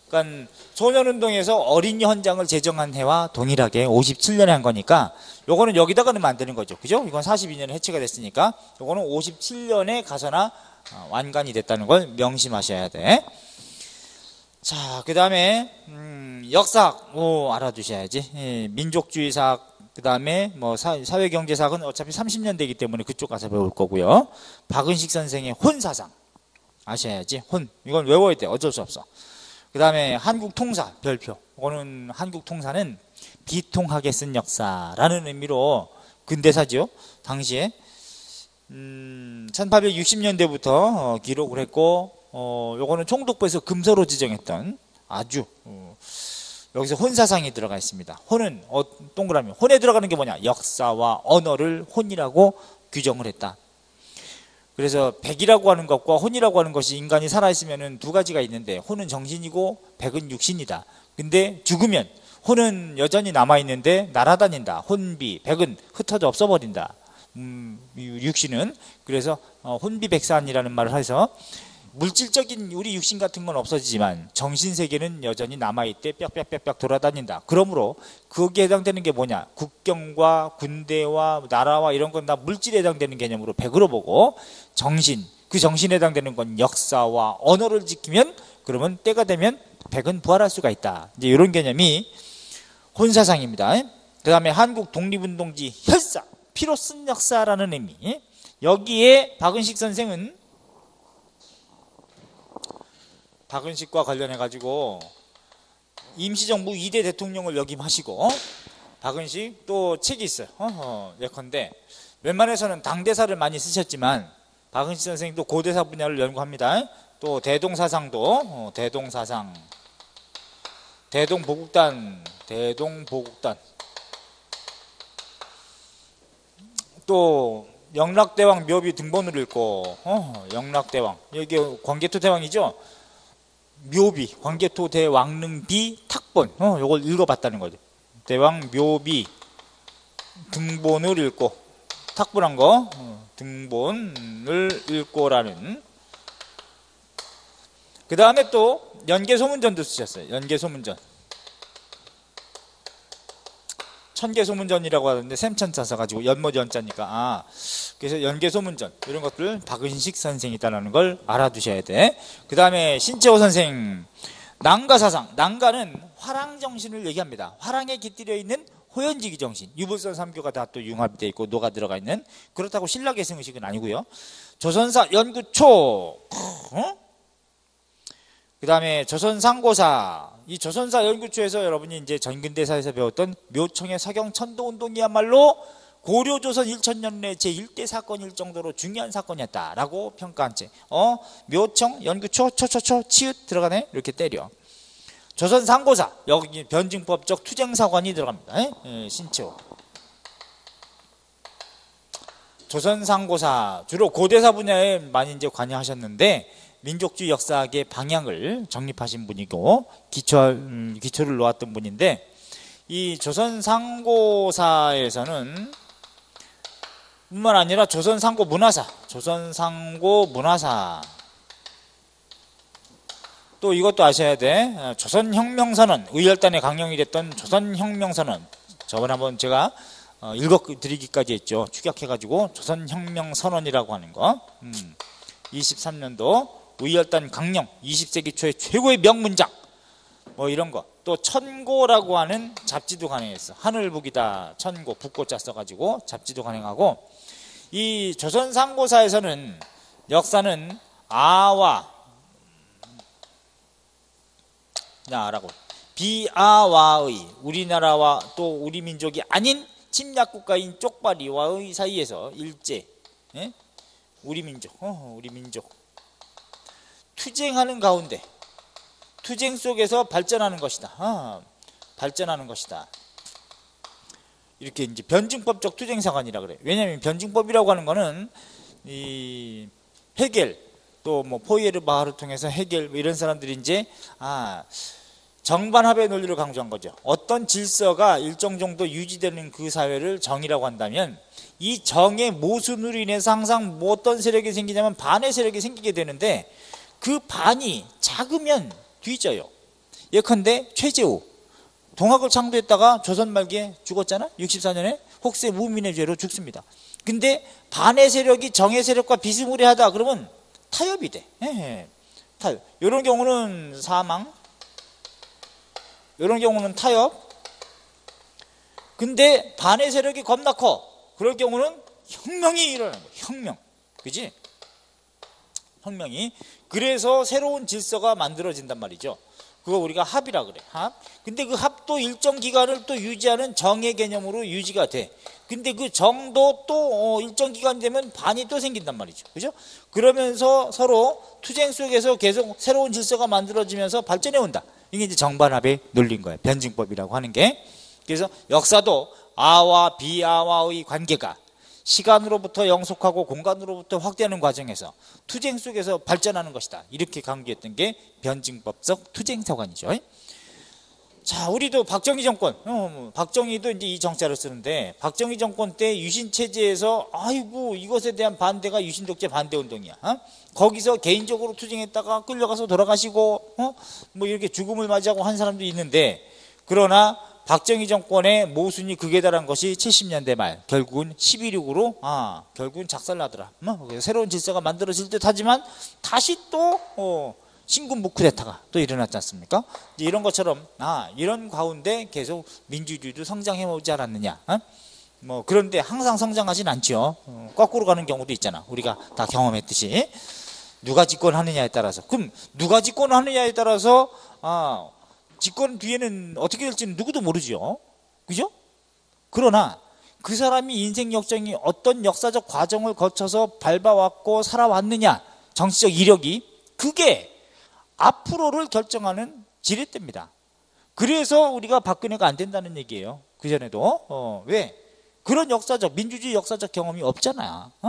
그러니까 소년운동에서 어린이 헌장을 제정한 해와 동일하게 오십칠 년에 한 거니까 요거는 여기다가 넣으면 안 되는 거죠. 그죠? 이건 사십이 년에 해체가 됐으니까 요거는 오십칠 년에 가서나 완간이 됐다는 걸 명심하셔야 돼. 자, 그 다음에 음, 역사학 오 알아두셔야지. 예, 민족주의사학, 그 다음에 뭐 사, 사회경제사학은 어차피 삼십 년대이기 때문에 그쪽 가서 배울 거고요. 박은식 선생의 혼사상 아셔야지. 혼 이건 외워야 돼. 어쩔 수 없어. 그 다음에 한국통사 별표. 이거는 한국통사는 비통하게 쓴 역사라는 의미로 근대사죠. 당시에 음, 천팔백육십 년대부터 어, 기록을 했고, 어, 요거는 총독부에서 금서로 지정했던 아주 어, 여기서 혼사상이 들어가 있습니다. 혼은 어, 동그라미. 혼에 들어가는 게 뭐냐? 역사와 언어를 혼이라고 규정을 했다. 그래서 백이라고 하는 것과 혼이라고 하는 것이 인간이 살아있으면 두 가지가 있는데 혼은 정신이고 백은 육신이다. 근데 죽으면 혼은 여전히 남아있는데 날아다닌다. 혼비, 백은 흩어져 없어버린다. 음, 육신은. 그래서 어, 혼비백산이라는 말을 해서 물질적인 우리 육신 같은 건 없어지지만 정신세계는 여전히 남아있대 빽빽빽빽 돌아다닌다. 그러므로 거기에 해당되는 게 뭐냐? 국경과 군대와 나라와 이런 건 다 물질에 해당되는 개념으로 백으로 보고, 정신, 그 정신에 해당되는 건 역사와 언어를 지키면 그러면 때가 되면 백은 부활할 수가 있다. 이제 이런 개념이 혼사상입니다. 그 다음에 한국 독립운동지 혈사, 피로 쓴 역사라는 의미. 여기에 박은식 선생은 박은식과 관련해 가지고 임시정부 이 대 대통령을 역임하시고, 박은식 또 책이 있어요. 어허, 예컨대 웬만해서는 당대사를 많이 쓰셨지만 박은식 선생님도 고대사 분야를 연구합니다. 또 대동사상도 어, 대동사상, 대동보국단, 대동보국단, 또 영락대왕 묘비 등본을 읽고, 어, 영락대왕 여기 광개토 대왕이죠. 묘비, 광개토 대왕릉비 탁본, 어, 요걸 읽어봤다는 거죠. 대왕 묘비 등본을 읽고, 탁본한 거 어, 등본을 읽고라는. 그 다음에 또 연개소문전도 쓰셨어요. 연개소문전, 천개소문전이라고 하는데 샘천자 써가지고 연못 연자니까, 아, 그래서 연개소문전 이런 것들 박은식 선생이 있다는 걸 알아두셔야 돼. 그 다음에 신채호 선생 난가사상. 난가는 화랑정신을 얘기합니다. 화랑에 깃들여 있는 호연지기 정신, 유불선 삼교가 다 또 융합이 되어 있고 녹아 들어가 있는. 그렇다고 신라계승의식은 아니고요. 조선사 연구초, 어? 그 다음에 조선상고사. 이 조선사 연구초에서 여러분이 이제 전근대사에서 배웠던 묘청의 서경 천도운동이야말로 고려 조선 천년 내 제일 대 사건일 정도로 중요한 사건이었다라고 평가한 채, 어, 묘청, 연구초, 초초초, 치읓 들어가네? 이렇게 때려. 조선상고사, 여기 변증법적 투쟁사관이 들어갑니다. 에? 에, 신채호. 조선상고사, 주로 고대사 분야에 많이 이제 관여하셨는데, 민족주의 역사학의 방향을 정립하신 분이고, 기초, 음, 기초를 놓았던 분인데, 이 조선상고사에서는 뿐만 아니라 조선상고 문화사, 조선상고 문화사. 또 이것도 아셔야 돼. 조선혁명선언, 의열단의 강령이 됐던 조선혁명선언. 저번에 한번 제가 읽어드리기까지 했죠. 축약해가지고 조선혁명선언이라고 하는 거. 음, 이십삼 년도 의열단 강령, 이십 세기 초의 최고의 명문장, 뭐 이런 거. 또 천고라고 하는 잡지도 가능했어. 하늘북이다, 천고, 북고자 써가지고 잡지도 가능하고. 이 조선상고사에서는 역사는 아와, 나라고 비아와의, 우리나라와 또 우리 민족이 아닌 침략국가인 쪽발이와의 사이에서 일제, 예? 우리 민족, 어, 우리 민족 투쟁하는 가운데, 투쟁 속에서 발전하는 것이다. 아, 발전하는 것이다. 이렇게 이제 변증법적 투쟁사관이라 그래. 왜냐하면 변증법이라고 하는 거는 이 헤겔, 또 뭐 포이에르바흐를 통해서 헤겔 뭐 이런 사람들이 이제 아 정반합의 논리를 강조한 거죠. 어떤 질서가 일정 정도 유지되는 그 사회를 정이라고 한다면, 이 정의 모순으로 인해서 항상 뭐 어떤 세력이 생기냐면 반의 세력이 생기게 되는데, 그 반이 작으면 뒤져요. 예컨대 최재우 동학을 창조했다가 조선 말기에 죽었잖아. 육십사 년에 혹세 무민의 죄로 죽습니다. 근데 반의 세력이 정의 세력과 비스무리하다 그러면 타협이 돼. 예, 타협. 이런 경우는 사망, 이런 경우는 타협. 근데 반의 세력이 겁나 커. 그럴 경우는 혁명이 일어나는 거야. 혁명. 그지? 혁명이. 그래서 새로운 질서가 만들어진단 말이죠. 그거 우리가 합이라 그래. 합. 근데 그 합도 일정 기간을 또 유지하는 정의 개념으로 유지가 돼. 근데 그 정도 또 일정 기간 되면 반이 또 생긴단 말이죠. 그죠? 그러면서 서로 투쟁 속에서 계속 새로운 질서가 만들어지면서 발전해 온다. 이게 이제 정반합의 논리인 거예요. 변증법이라고 하는 게. 그래서 역사도 아와 비아와의 관계가 시간으로부터 영속하고 공간으로부터 확대하는 과정에서 투쟁 속에서 발전하는 것이다. 이렇게 강조했던 게 변증법적 투쟁서관이죠. 자, 우리도 박정희 정권, 어, 박정희도 이제 이 정자를 쓰는데, 박정희 정권 때 유신 체제에서 아이고 이것에 대한 반대가 유신 독재 반대 운동이야. 어? 거기서 개인적으로 투쟁했다가 끌려가서 돌아가시고, 어? 뭐 이렇게 죽음을 맞이하고 한 사람도 있는데, 그러나 박정희 정권의 모순이 극에 달한 것이 칠십 년대 말 결국은 십이육으로 아 결국은 작살나더라. 뭐 새로운 질서가 만들어질 듯하지만 다시 또 어, 신군부 쿠데타가 또 일어났지 않습니까? 이제 이런 것처럼 아 이런 가운데 계속 민주주의도 성장해 오지 않았느냐. 어? 뭐 그런데 항상 성장하진 않죠. 어, 거꾸로 가는 경우도 있잖아. 우리가 다 경험했듯이 누가 집권하느냐에 따라서. 그럼 누가 집권하느냐에 따라서 아 집권 뒤에는 어떻게 될지는 누구도 모르죠. 그죠? 그러나 그 사람이 인생 역정이 어떤 역사적 과정을 거쳐서 밟아왔고 살아왔느냐, 정치적 이력이, 그게 앞으로를 결정하는 지렛대입니다. 그래서 우리가 박근혜가 안 된다는 얘기예요. 그전에도. 어, 왜? 그런 역사적, 민주주의 역사적 경험이 없잖아. 어?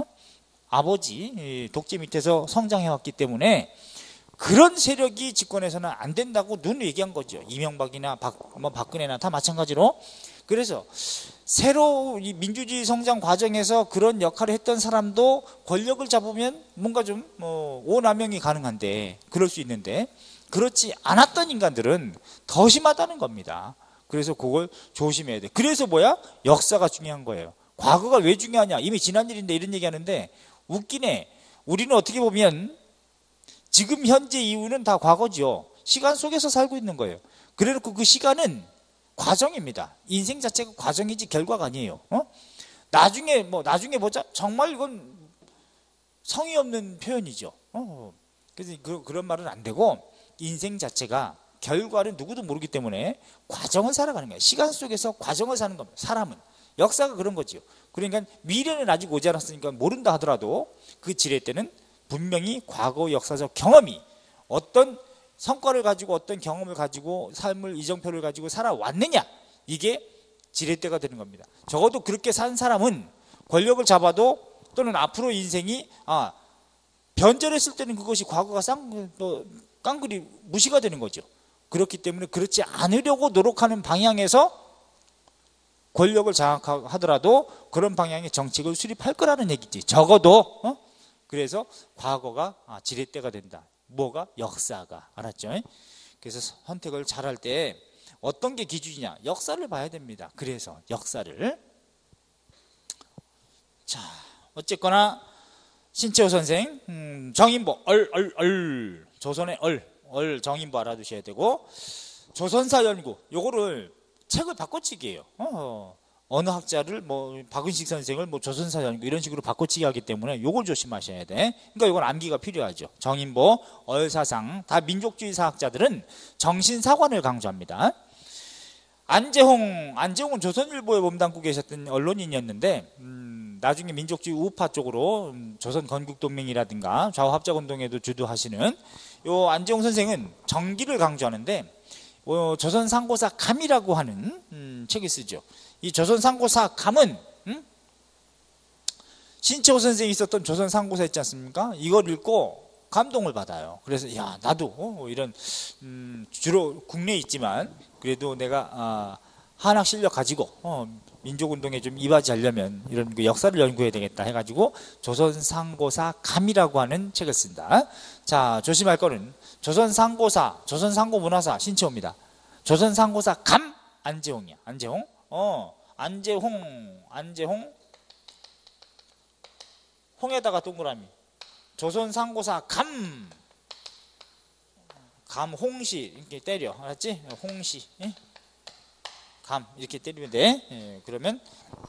아버지 독재 밑에서 성장해왔기 때문에 그런 세력이 집권해서는 안 된다고 눈을 얘기한 거죠. 이명박이나 박, 뭐 박근혜나 다 마찬가지로. 그래서 새로 이 민주주의 성장 과정에서 그런 역할을 했던 사람도 권력을 잡으면 뭔가 좀 뭐 오남용이 가능한데 그럴 수 있는데 그렇지 않았던 인간들은 더 심하다는 겁니다. 그래서 그걸 조심해야 돼. 그래서 뭐야? 역사가 중요한 거예요. 과거가 왜 중요하냐? 이미 지난 일인데 이런 얘기하는데 웃기네. 우리는 어떻게 보면 지금 현재 이후는 다 과거죠. 시간 속에서 살고 있는 거예요. 그래놓고 그 시간은 과정입니다. 인생 자체가 과정이지 결과가 아니에요. 어? 나중에 뭐 나중에 보자. 정말 이건 성의 없는 표현이죠. 어. 그래서 그, 그런 말은 안 되고 인생 자체가 결과를 누구도 모르기 때문에 과정을 살아가는 거예요. 시간 속에서 과정을 사는 겁니다. 사람은 역사가 그런 거죠. 그러니까 미래는 아직 오지 않았으니까 모른다 하더라도 그 지렛대는 분명히 과거 역사적 경험이 어떤 성과를 가지고 어떤 경험을 가지고 삶을 이정표를 가지고 살아왔느냐, 이게 지렛대가 되는 겁니다. 적어도 그렇게 산 사람은 권력을 잡아도 또는 앞으로 인생이 아 변절했을 때는 그것이 과거가 쌍, 또 깡그리 무시가 되는 거죠. 그렇기 때문에 그렇지 않으려고 노력하는 방향에서 권력을 장악하더라도 그런 방향의 정책을 수립할 거라는 얘기지. 적어도 어? 그래서 과거가 아, 지렛대가 된다. 뭐가? 역사가. 알았죠? 그래서 선택을 잘할 때 어떤 게 기준이냐? 역사를 봐야 됩니다. 그래서 역사를. 자, 어쨌거나 신채호 선생 음, 정인보 얼, 얼, 얼 조선의 얼, 얼 정인보 알아두셔야 되고 조선사 연구 요거를 책을 바꿔치기예요. 어. 어느 학자를 뭐 박은식 선생을 뭐 조선사 연구 이런 식으로 바꿔치기 하기 때문에 요걸 조심하셔야 돼. 그러니까 이건 암기가 필요하죠. 정인보, 얼사상 다 민족주의 사학자들은 정신사관을 강조합니다. 안재홍, 안재홍은 조선일보에 몸담고 계셨던 언론인이었는데 음, 나중에 민족주의 우파 쪽으로 음, 조선 건국동맹이라든가 좌우합작운동에도 주도하시는 요 안재홍 선생은 정기를 강조하는데 어, 조선 상고사 감이라고 하는 음, 책을 쓰죠. 이 조선 상고사 감은 음? 신채호 선생이 있었던 조선 상고사 있지 않습니까? 이걸 읽고 감동을 받아요. 그래서 야 나도 어, 이런 음, 주로 국내에 있지만 그래도 내가 아, 한학 실력 가지고 어, 민족운동에 좀 이바지하려면 이런 그 역사를 연구해야 되겠다 해가지고 조선상고사 감이라고 하는 책을 쓴다. 자, 조심할 거는 조선상고사, 조선상고문화사 신채호입니다. 조선상고사 감 안재홍이야. 안재홍. 어, 안재홍, 안재홍. 홍에다가 동그라미. 조선상고사 감. 감 홍시 이렇게 때려. 알았지? 홍시. 예? 감 이렇게 때리면 돼. 예, 그러면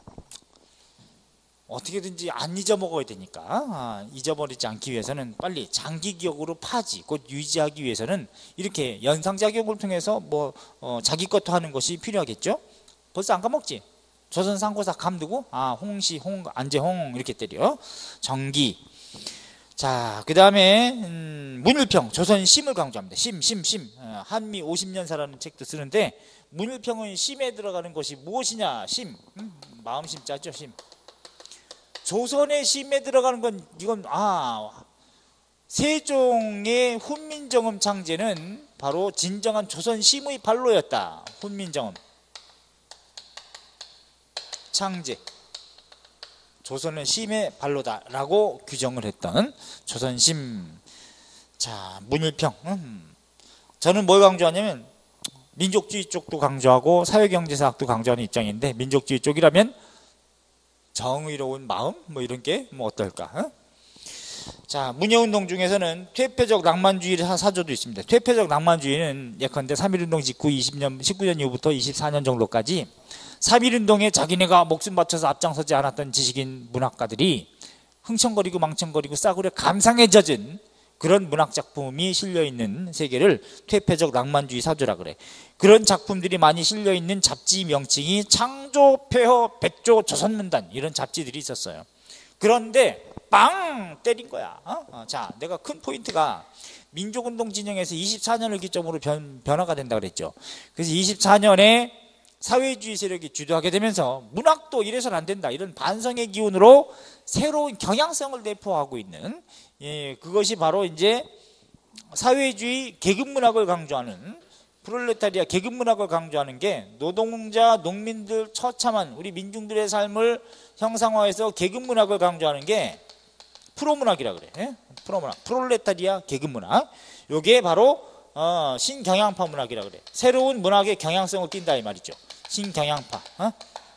어떻게든지 안 잊어먹어야 되니까 아, 잊어버리지 않기 위해서는 빨리 장기 기억으로 파지 곧 유지하기 위해서는 이렇게 연상작용을 통해서 뭐 어, 자기 것도 하는 것이 필요하겠죠. 벌써 안 까먹지? 조선상고사 감 두고 아 홍시 홍 안재홍 이렇게 때려. 정기. 자, 그 다음에 음, 문일평 조선심을 강조합니다. 심, 심, 심. 어, 한미 오십 년사라는 책도 쓰는데 문일평은 심에 들어가는 것이 무엇이냐? 심. 음, 마음심 짜죠. 심. 조선의 심에 들어가는 건 이건 아 세종의 훈민정음 창제는 바로 진정한 조선심의 발로였다. 훈민정음 창제. 조선은 심의 발로다라고 규정을 했던 조선심. 자, 문일평. 음. 저는 뭘 강조하냐면 민족주의 쪽도 강조하고 사회경제사학도 강조하는 입장인데 민족주의 쪽이라면 정의로운 마음 뭐 이런 게 뭐 어떨까? 어? 자, 문예운동 중에서는 퇴폐적 낭만주의 사조도 있습니다. 퇴폐적 낭만주의는 예컨대 삼일운동 직후 이십 년, 십구 년 이후부터 이십사 년 정도까지 삼일운동에 자기네가 목숨 바쳐서 앞장서지 않았던 지식인 문학가들이 흥청거리고 망청거리고 싸구려 감상에 젖은 그런 문학작품이 실려있는 세계를 퇴폐적 낭만주의 사조라 그래. 그런 작품들이 많이 실려있는 잡지 명칭이 창조, 폐허, 백조, 조선문단 이런 잡지들이 있었어요. 그런데 빵 때린 거야. 어? 어, 자, 내가 큰 포인트가 민족운동 진영에서 이십사 년을 기점으로 변, 변화가 된다 그랬죠. 그래서 이십사 년에 사회주의 세력이 주도하게 되면서 문학도 이래서는 안 된다 이런 반성의 기운으로 새로운 경향성을 내포하고 있는 예, 그것이 바로 이제 사회주의 계급문학을 강조하는 프롤레타리아 계급문학을 강조하는 게 노동자, 농민들, 처참한 우리 민중들의 삶을 형상화해서 계급문학을 강조하는 게 프로문학이라 그래. 예? 프로문학, 프롤레타리아 계급문학. 요게 바로 어, 신경향파 문학이라 그래. 새로운 문학의 경향성을 띈다 이 말이죠. 신경향파. 어?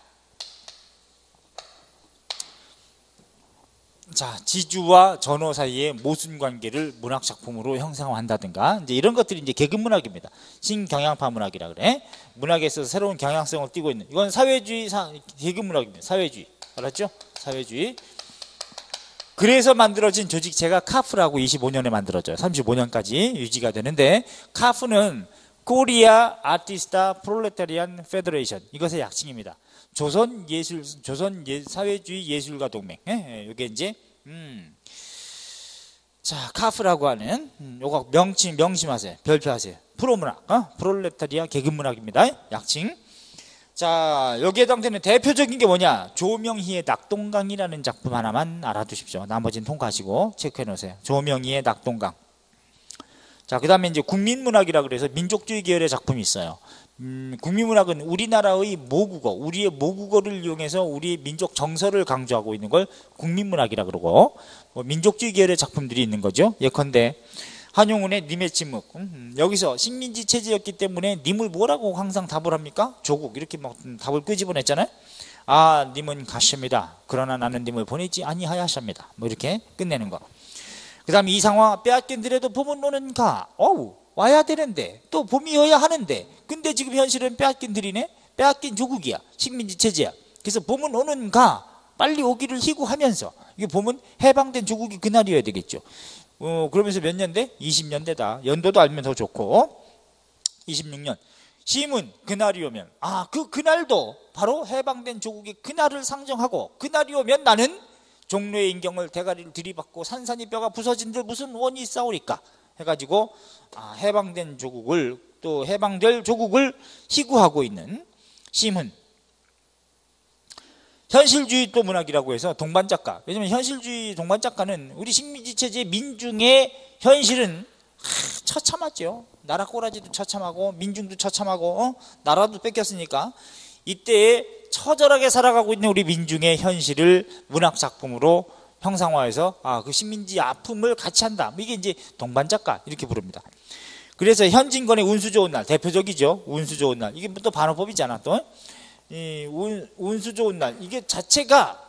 자, 지주와 전호 사이의 모순 관계를 문학 작품으로 형상화한다든가 이제 이런 것들이 이제 계급 문학입니다. 신경향파 문학이라 그래. 문학에 있어서 새로운 경향성을 띠고 있는 이건 사회주의 사, 계급 문학입니다. 사회주의. 알았죠? 사회주의. 그래서 만들어진 조직체가 카프라고 이십오 년에 만들어져요. 삼십오 년까지 유지가 되는데 카프는 코리아 아티스타 프롤레타리안 페더레이션 이것의 약칭입니다. 조선 예술 조선 예, 사회주의 예술가 동맹. 예, 이게 이제 음. 자, 카프라고 하는 음, 요거 명칭 명심하세요. 별표하세요. 프로문학, 어? 프롤레타리아 계급문학입니다. 약칭. 자, 여기에 해당되는 대표적인 게 뭐냐? 조명희의 낙동강이라는 작품 하나만 알아두십시오. 나머지는 통과하시고 체크해 놓으세요. 조명희의 낙동강. 자, 그 다음에 이제 국민문학이라 그래서 민족주의 계열의 작품이 있어요. 음, 국민문학은 우리나라의 모국어, 우리의 모국어를 이용해서 우리의 민족 정서를 강조하고 있는 걸 국민문학이라 그러고 뭐 민족주의 계열의 작품들이 있는 거죠. 예컨대 한용운의 님의 침묵. 음, 여기서 식민지 체제였기 때문에 님을 뭐라고 항상 답을 합니까? 조국 이렇게 막 답을 끄집어냈잖아요. 아, 님은 가십니다. 그러나 나는 님을 보내지 아니하야십니다. 뭐 이렇게 끝내는 거. 그 다음에 이상화 빼앗긴들에도 봄은 오는 가. 어우 와야 되는데 또 봄이어야 하는데 근데 지금 현실은 빼앗긴들이네. 빼앗긴 조국이야. 식민지 체제야. 그래서 봄은 오는 가. 빨리 오기를 희구하면서 이게 봄은 해방된 조국이 그날이어야 되겠죠. 어, 그러면서 몇 년대? 이십 년대다. 연도도 알면 더 좋고 이십육 년 시문 그날이 오면 아, 그 그날도 바로 해방된 조국의 그날을 상정하고 그날이 오면 나는 종로의 인경을 대가리를 들이받고 산산이 뼈가 부서진들 무슨 원이 있사오리까 해가지고 아, 해방된 조국을 또 해방될 조국을 희구하고 있는 시문. 현실주의 또 문학이라고 해서 동반작가. 왜냐면 현실주의 동반작가는 우리 식민지 체제 민중의 현실은 하, 처참하죠. 나라 꼬라지도 처참하고 민중도 처참하고 어? 나라도 뺏겼으니까 이때에 처절하게 살아가고 있는 우리 민중의 현실을 문학 작품으로 형상화해서 아, 그 식민지 아픔을 같이 한다. 이게 이제 동반작가 이렇게 부릅니다. 그래서 현진건의 운수 좋은 날 대표적이죠. 운수 좋은 날 이게 또 반어법이잖아. 또 이 운, 운수 좋은 날 이게 자체가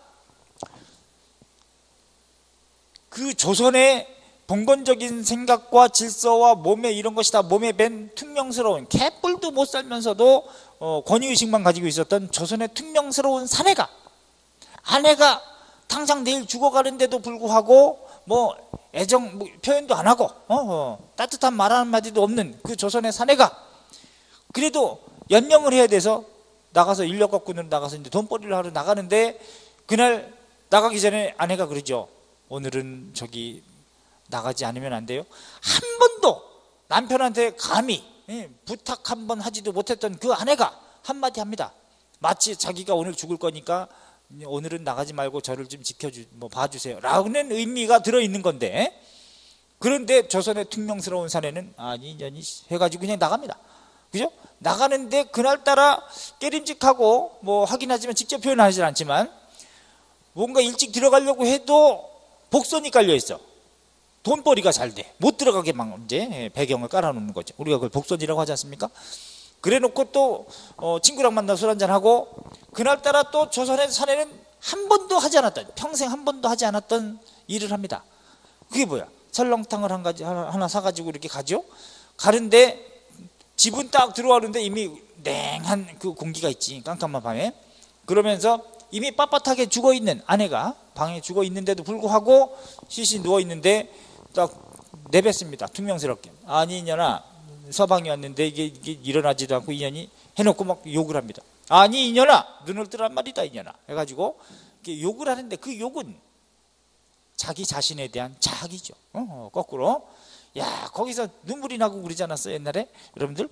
그 조선의 봉건적인 생각과 질서와 몸에 이런 것이 다 몸에 밴 퉁명스러운 개뿔도 못 살면서도 어, 권위의식만 가지고 있었던 조선의 퉁명스러운 사내가 아내가 당장 내일 죽어가는데도 불구하고 뭐 애정 뭐 표현도 안 하고 어, 어, 따뜻한 말 한마디도 없는 그 조선의 사내가 그래도 연명을 해야 돼서 나가서 인력 갖고는 나가서 이제 돈벌이를 하러 나가는데 그날 나가기 전에 아내가 그러죠. 오늘은 저기 나가지 않으면 안 돼요. 한 번도 남편한테 감히 예, 부탁 한 번 하지도 못했던 그 아내가 한마디 합니다. 마치 자기가 오늘 죽을 거니까 오늘은 나가지 말고 저를 좀 지켜주, 뭐 봐주세요 라는 의미가 들어있는 건데 그런데 조선의 퉁명스러운 사내는 아니 년이 해가지고 그냥 나갑니다. 그죠? 나가는데 그날따라 깨림직하고 뭐 하긴 하지만 직접 표현하지 않지만 뭔가 일찍 들어가려고 해도 복선이 깔려있어. 돈벌이가 잘 돼. 못 들어가게 막 이제 배경을 깔아놓는 거죠. 우리가 그걸 복선이라고 하지 않습니까? 그래 놓고 또 어, 친구랑 만나 술 한잔하고 그날따라 또 조선의 사내는 한 번도 하지 않았던 평생 한 번도 하지 않았던 일을 합니다. 그게 뭐야? 설렁탕을 한 가지 하나, 하나 사가지고 이렇게 가죠. 가는데 집은 딱 들어가는데 이미 냉한 그 공기가 있지. 깜깜한 밤에. 그러면서 이미 빳빳하게 죽어있는 아내가 방에 죽어있는데도 불구하고 시시 누워있는데 딱 내뱉습니다. 퉁명스럽게. 아니 이년아 서방이 왔는데 이게, 이게 일어나지도 않고 이년이 해놓고 막 욕을 합니다. 아니 이년아 눈을 뜨란 말이다 이년아 해가지고 욕을 하는데 그 욕은 자기 자신에 대한 자학이죠. 어, 거꾸로 야 거기서 눈물이 나고 그러지 않았어 옛날에 여러분들?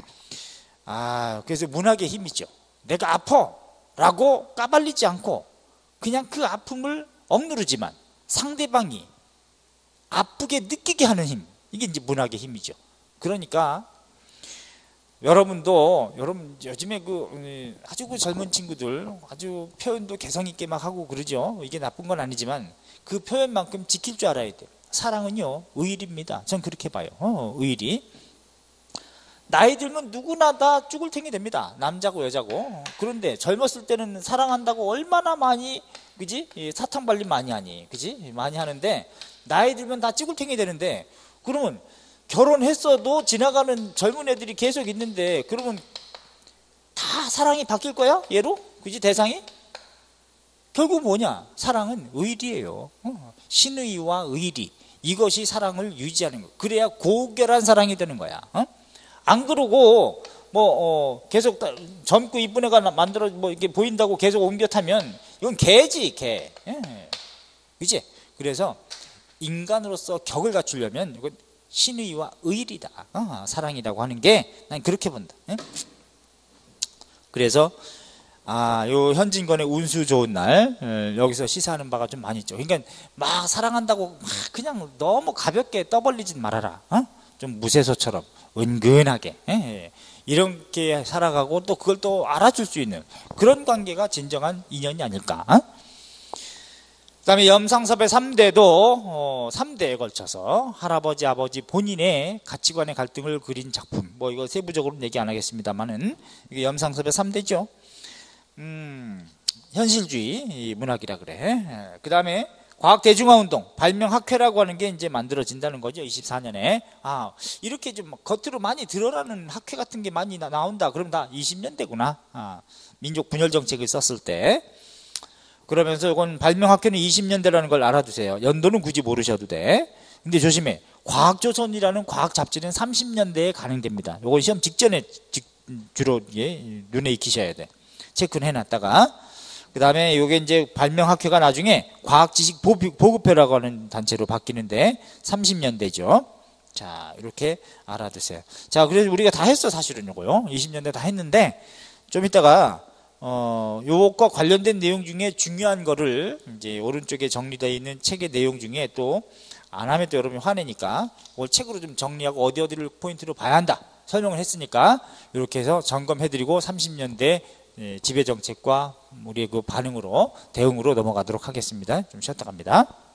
아 그래서 문학의 힘이죠. 내가 아파 라고 까발리지 않고 그냥 그 아픔을 억누르지만 상대방이 아프게 느끼게 하는 힘 이게 이제 문학의 힘이죠. 그러니까 여러분도 여러분 요즘에 그 아주 그 젊은 친구들 아주 표현도 개성 있게 막 하고 그러죠. 이게 나쁜 건 아니지만 그 표현만큼 지킬 줄 알아야 돼요. 사랑은요 의일입니다. 전 그렇게 봐요. 어, 의일이 나이 들면 누구나 다 쭈글탱이 됩니다. 남자고 여자고. 그런데 젊었을 때는 사랑한다고 얼마나 많이 그지 사탕 발림 많이 하니 그지 많이 하는데 나이 들면 다 쭈글탱이 되는데 그러면 결혼했어도 지나가는 젊은 애들이 계속 있는데 그러면 다 사랑이 바뀔 거야? 얘로? 그지 대상이? 결국 뭐냐? 사랑은 의리예요. 어. 신의와 의리 이것이 사랑을 유지하는 거. 그래야 고결한 사랑이 되는 거야. 어? 안 그러고 뭐 어, 계속 젊고 이쁜 애가 만들어 뭐 이렇게 보인다고 계속 옮겨 타면 이건 개지 개. 예. 그지? 그래서 인간으로서 격을 갖추려면 이건 신의와 의리다. 어, 사랑이라고 하는 게 난 그렇게 본다. 예? 그래서 아, 요 현진건의 운수 좋은 날 에, 여기서 시사하는 바가 좀 많이 있죠. 그러니까 막 사랑한다고 막 그냥 너무 가볍게 떠벌리진 말아라. 어? 좀 무쇠소처럼 은근하게 예, 이렇게 살아가고 또 그걸 또 알아줄 수 있는 그런 관계가 진정한 인연이 아닐까. 어? 그 다음에 염상섭의 삼 대도 어, 삼 대에 걸쳐서 할아버지 아버지 본인의 가치관의 갈등을 그린 작품. 뭐 이거 세부적으로는 얘기 안 하겠습니다만은 이게 염상섭의 삼 대죠. 음, 현실주의 문학이라 그래. 그 다음에 과학대중화운동 발명학회라고 하는 게 이제 만들어진다는 거죠. 이십사 년에. 아, 이렇게 좀 겉으로 많이 드러나는 학회 같은 게 많이 나, 나온다. 그럼 다 이십 년대구나. 아, 민족 분열 정책을 썼을 때. 그러면서 이건 발명학회는 이십 년대라는 걸 알아두세요. 연도는 굳이 모르셔도 돼. 근데 조심해. 과학조선이라는 과학 잡지는 삼십 년대에 가능됩니다. 이건 시험 직전에 직, 주로 예, 눈에 익히셔야 돼. 체크는 해놨다가. 그 다음에 이게 이제 발명학회가 나중에 과학지식 보급회라고 하는 단체로 바뀌는데 삼십 년대죠. 자, 이렇게 알아두세요. 자, 그래서 우리가 다 했어, 사실은 요거요. 이십 년대 다 했는데 좀 이따가 어, 요것과 관련된 내용 중에 중요한 거를 이제 오른쪽에 정리되어 있는 책의 내용 중에 또 안 하면 또 여러분이 화내니까 오늘 책으로 좀 정리하고 어디 어디를 포인트로 봐야 한다 설명을 했으니까 이렇게 해서 점검해드리고 삼십 년대 지배정책과 우리의 그 반응으로 대응으로 넘어가도록 하겠습니다. 좀 쉬었다 갑니다.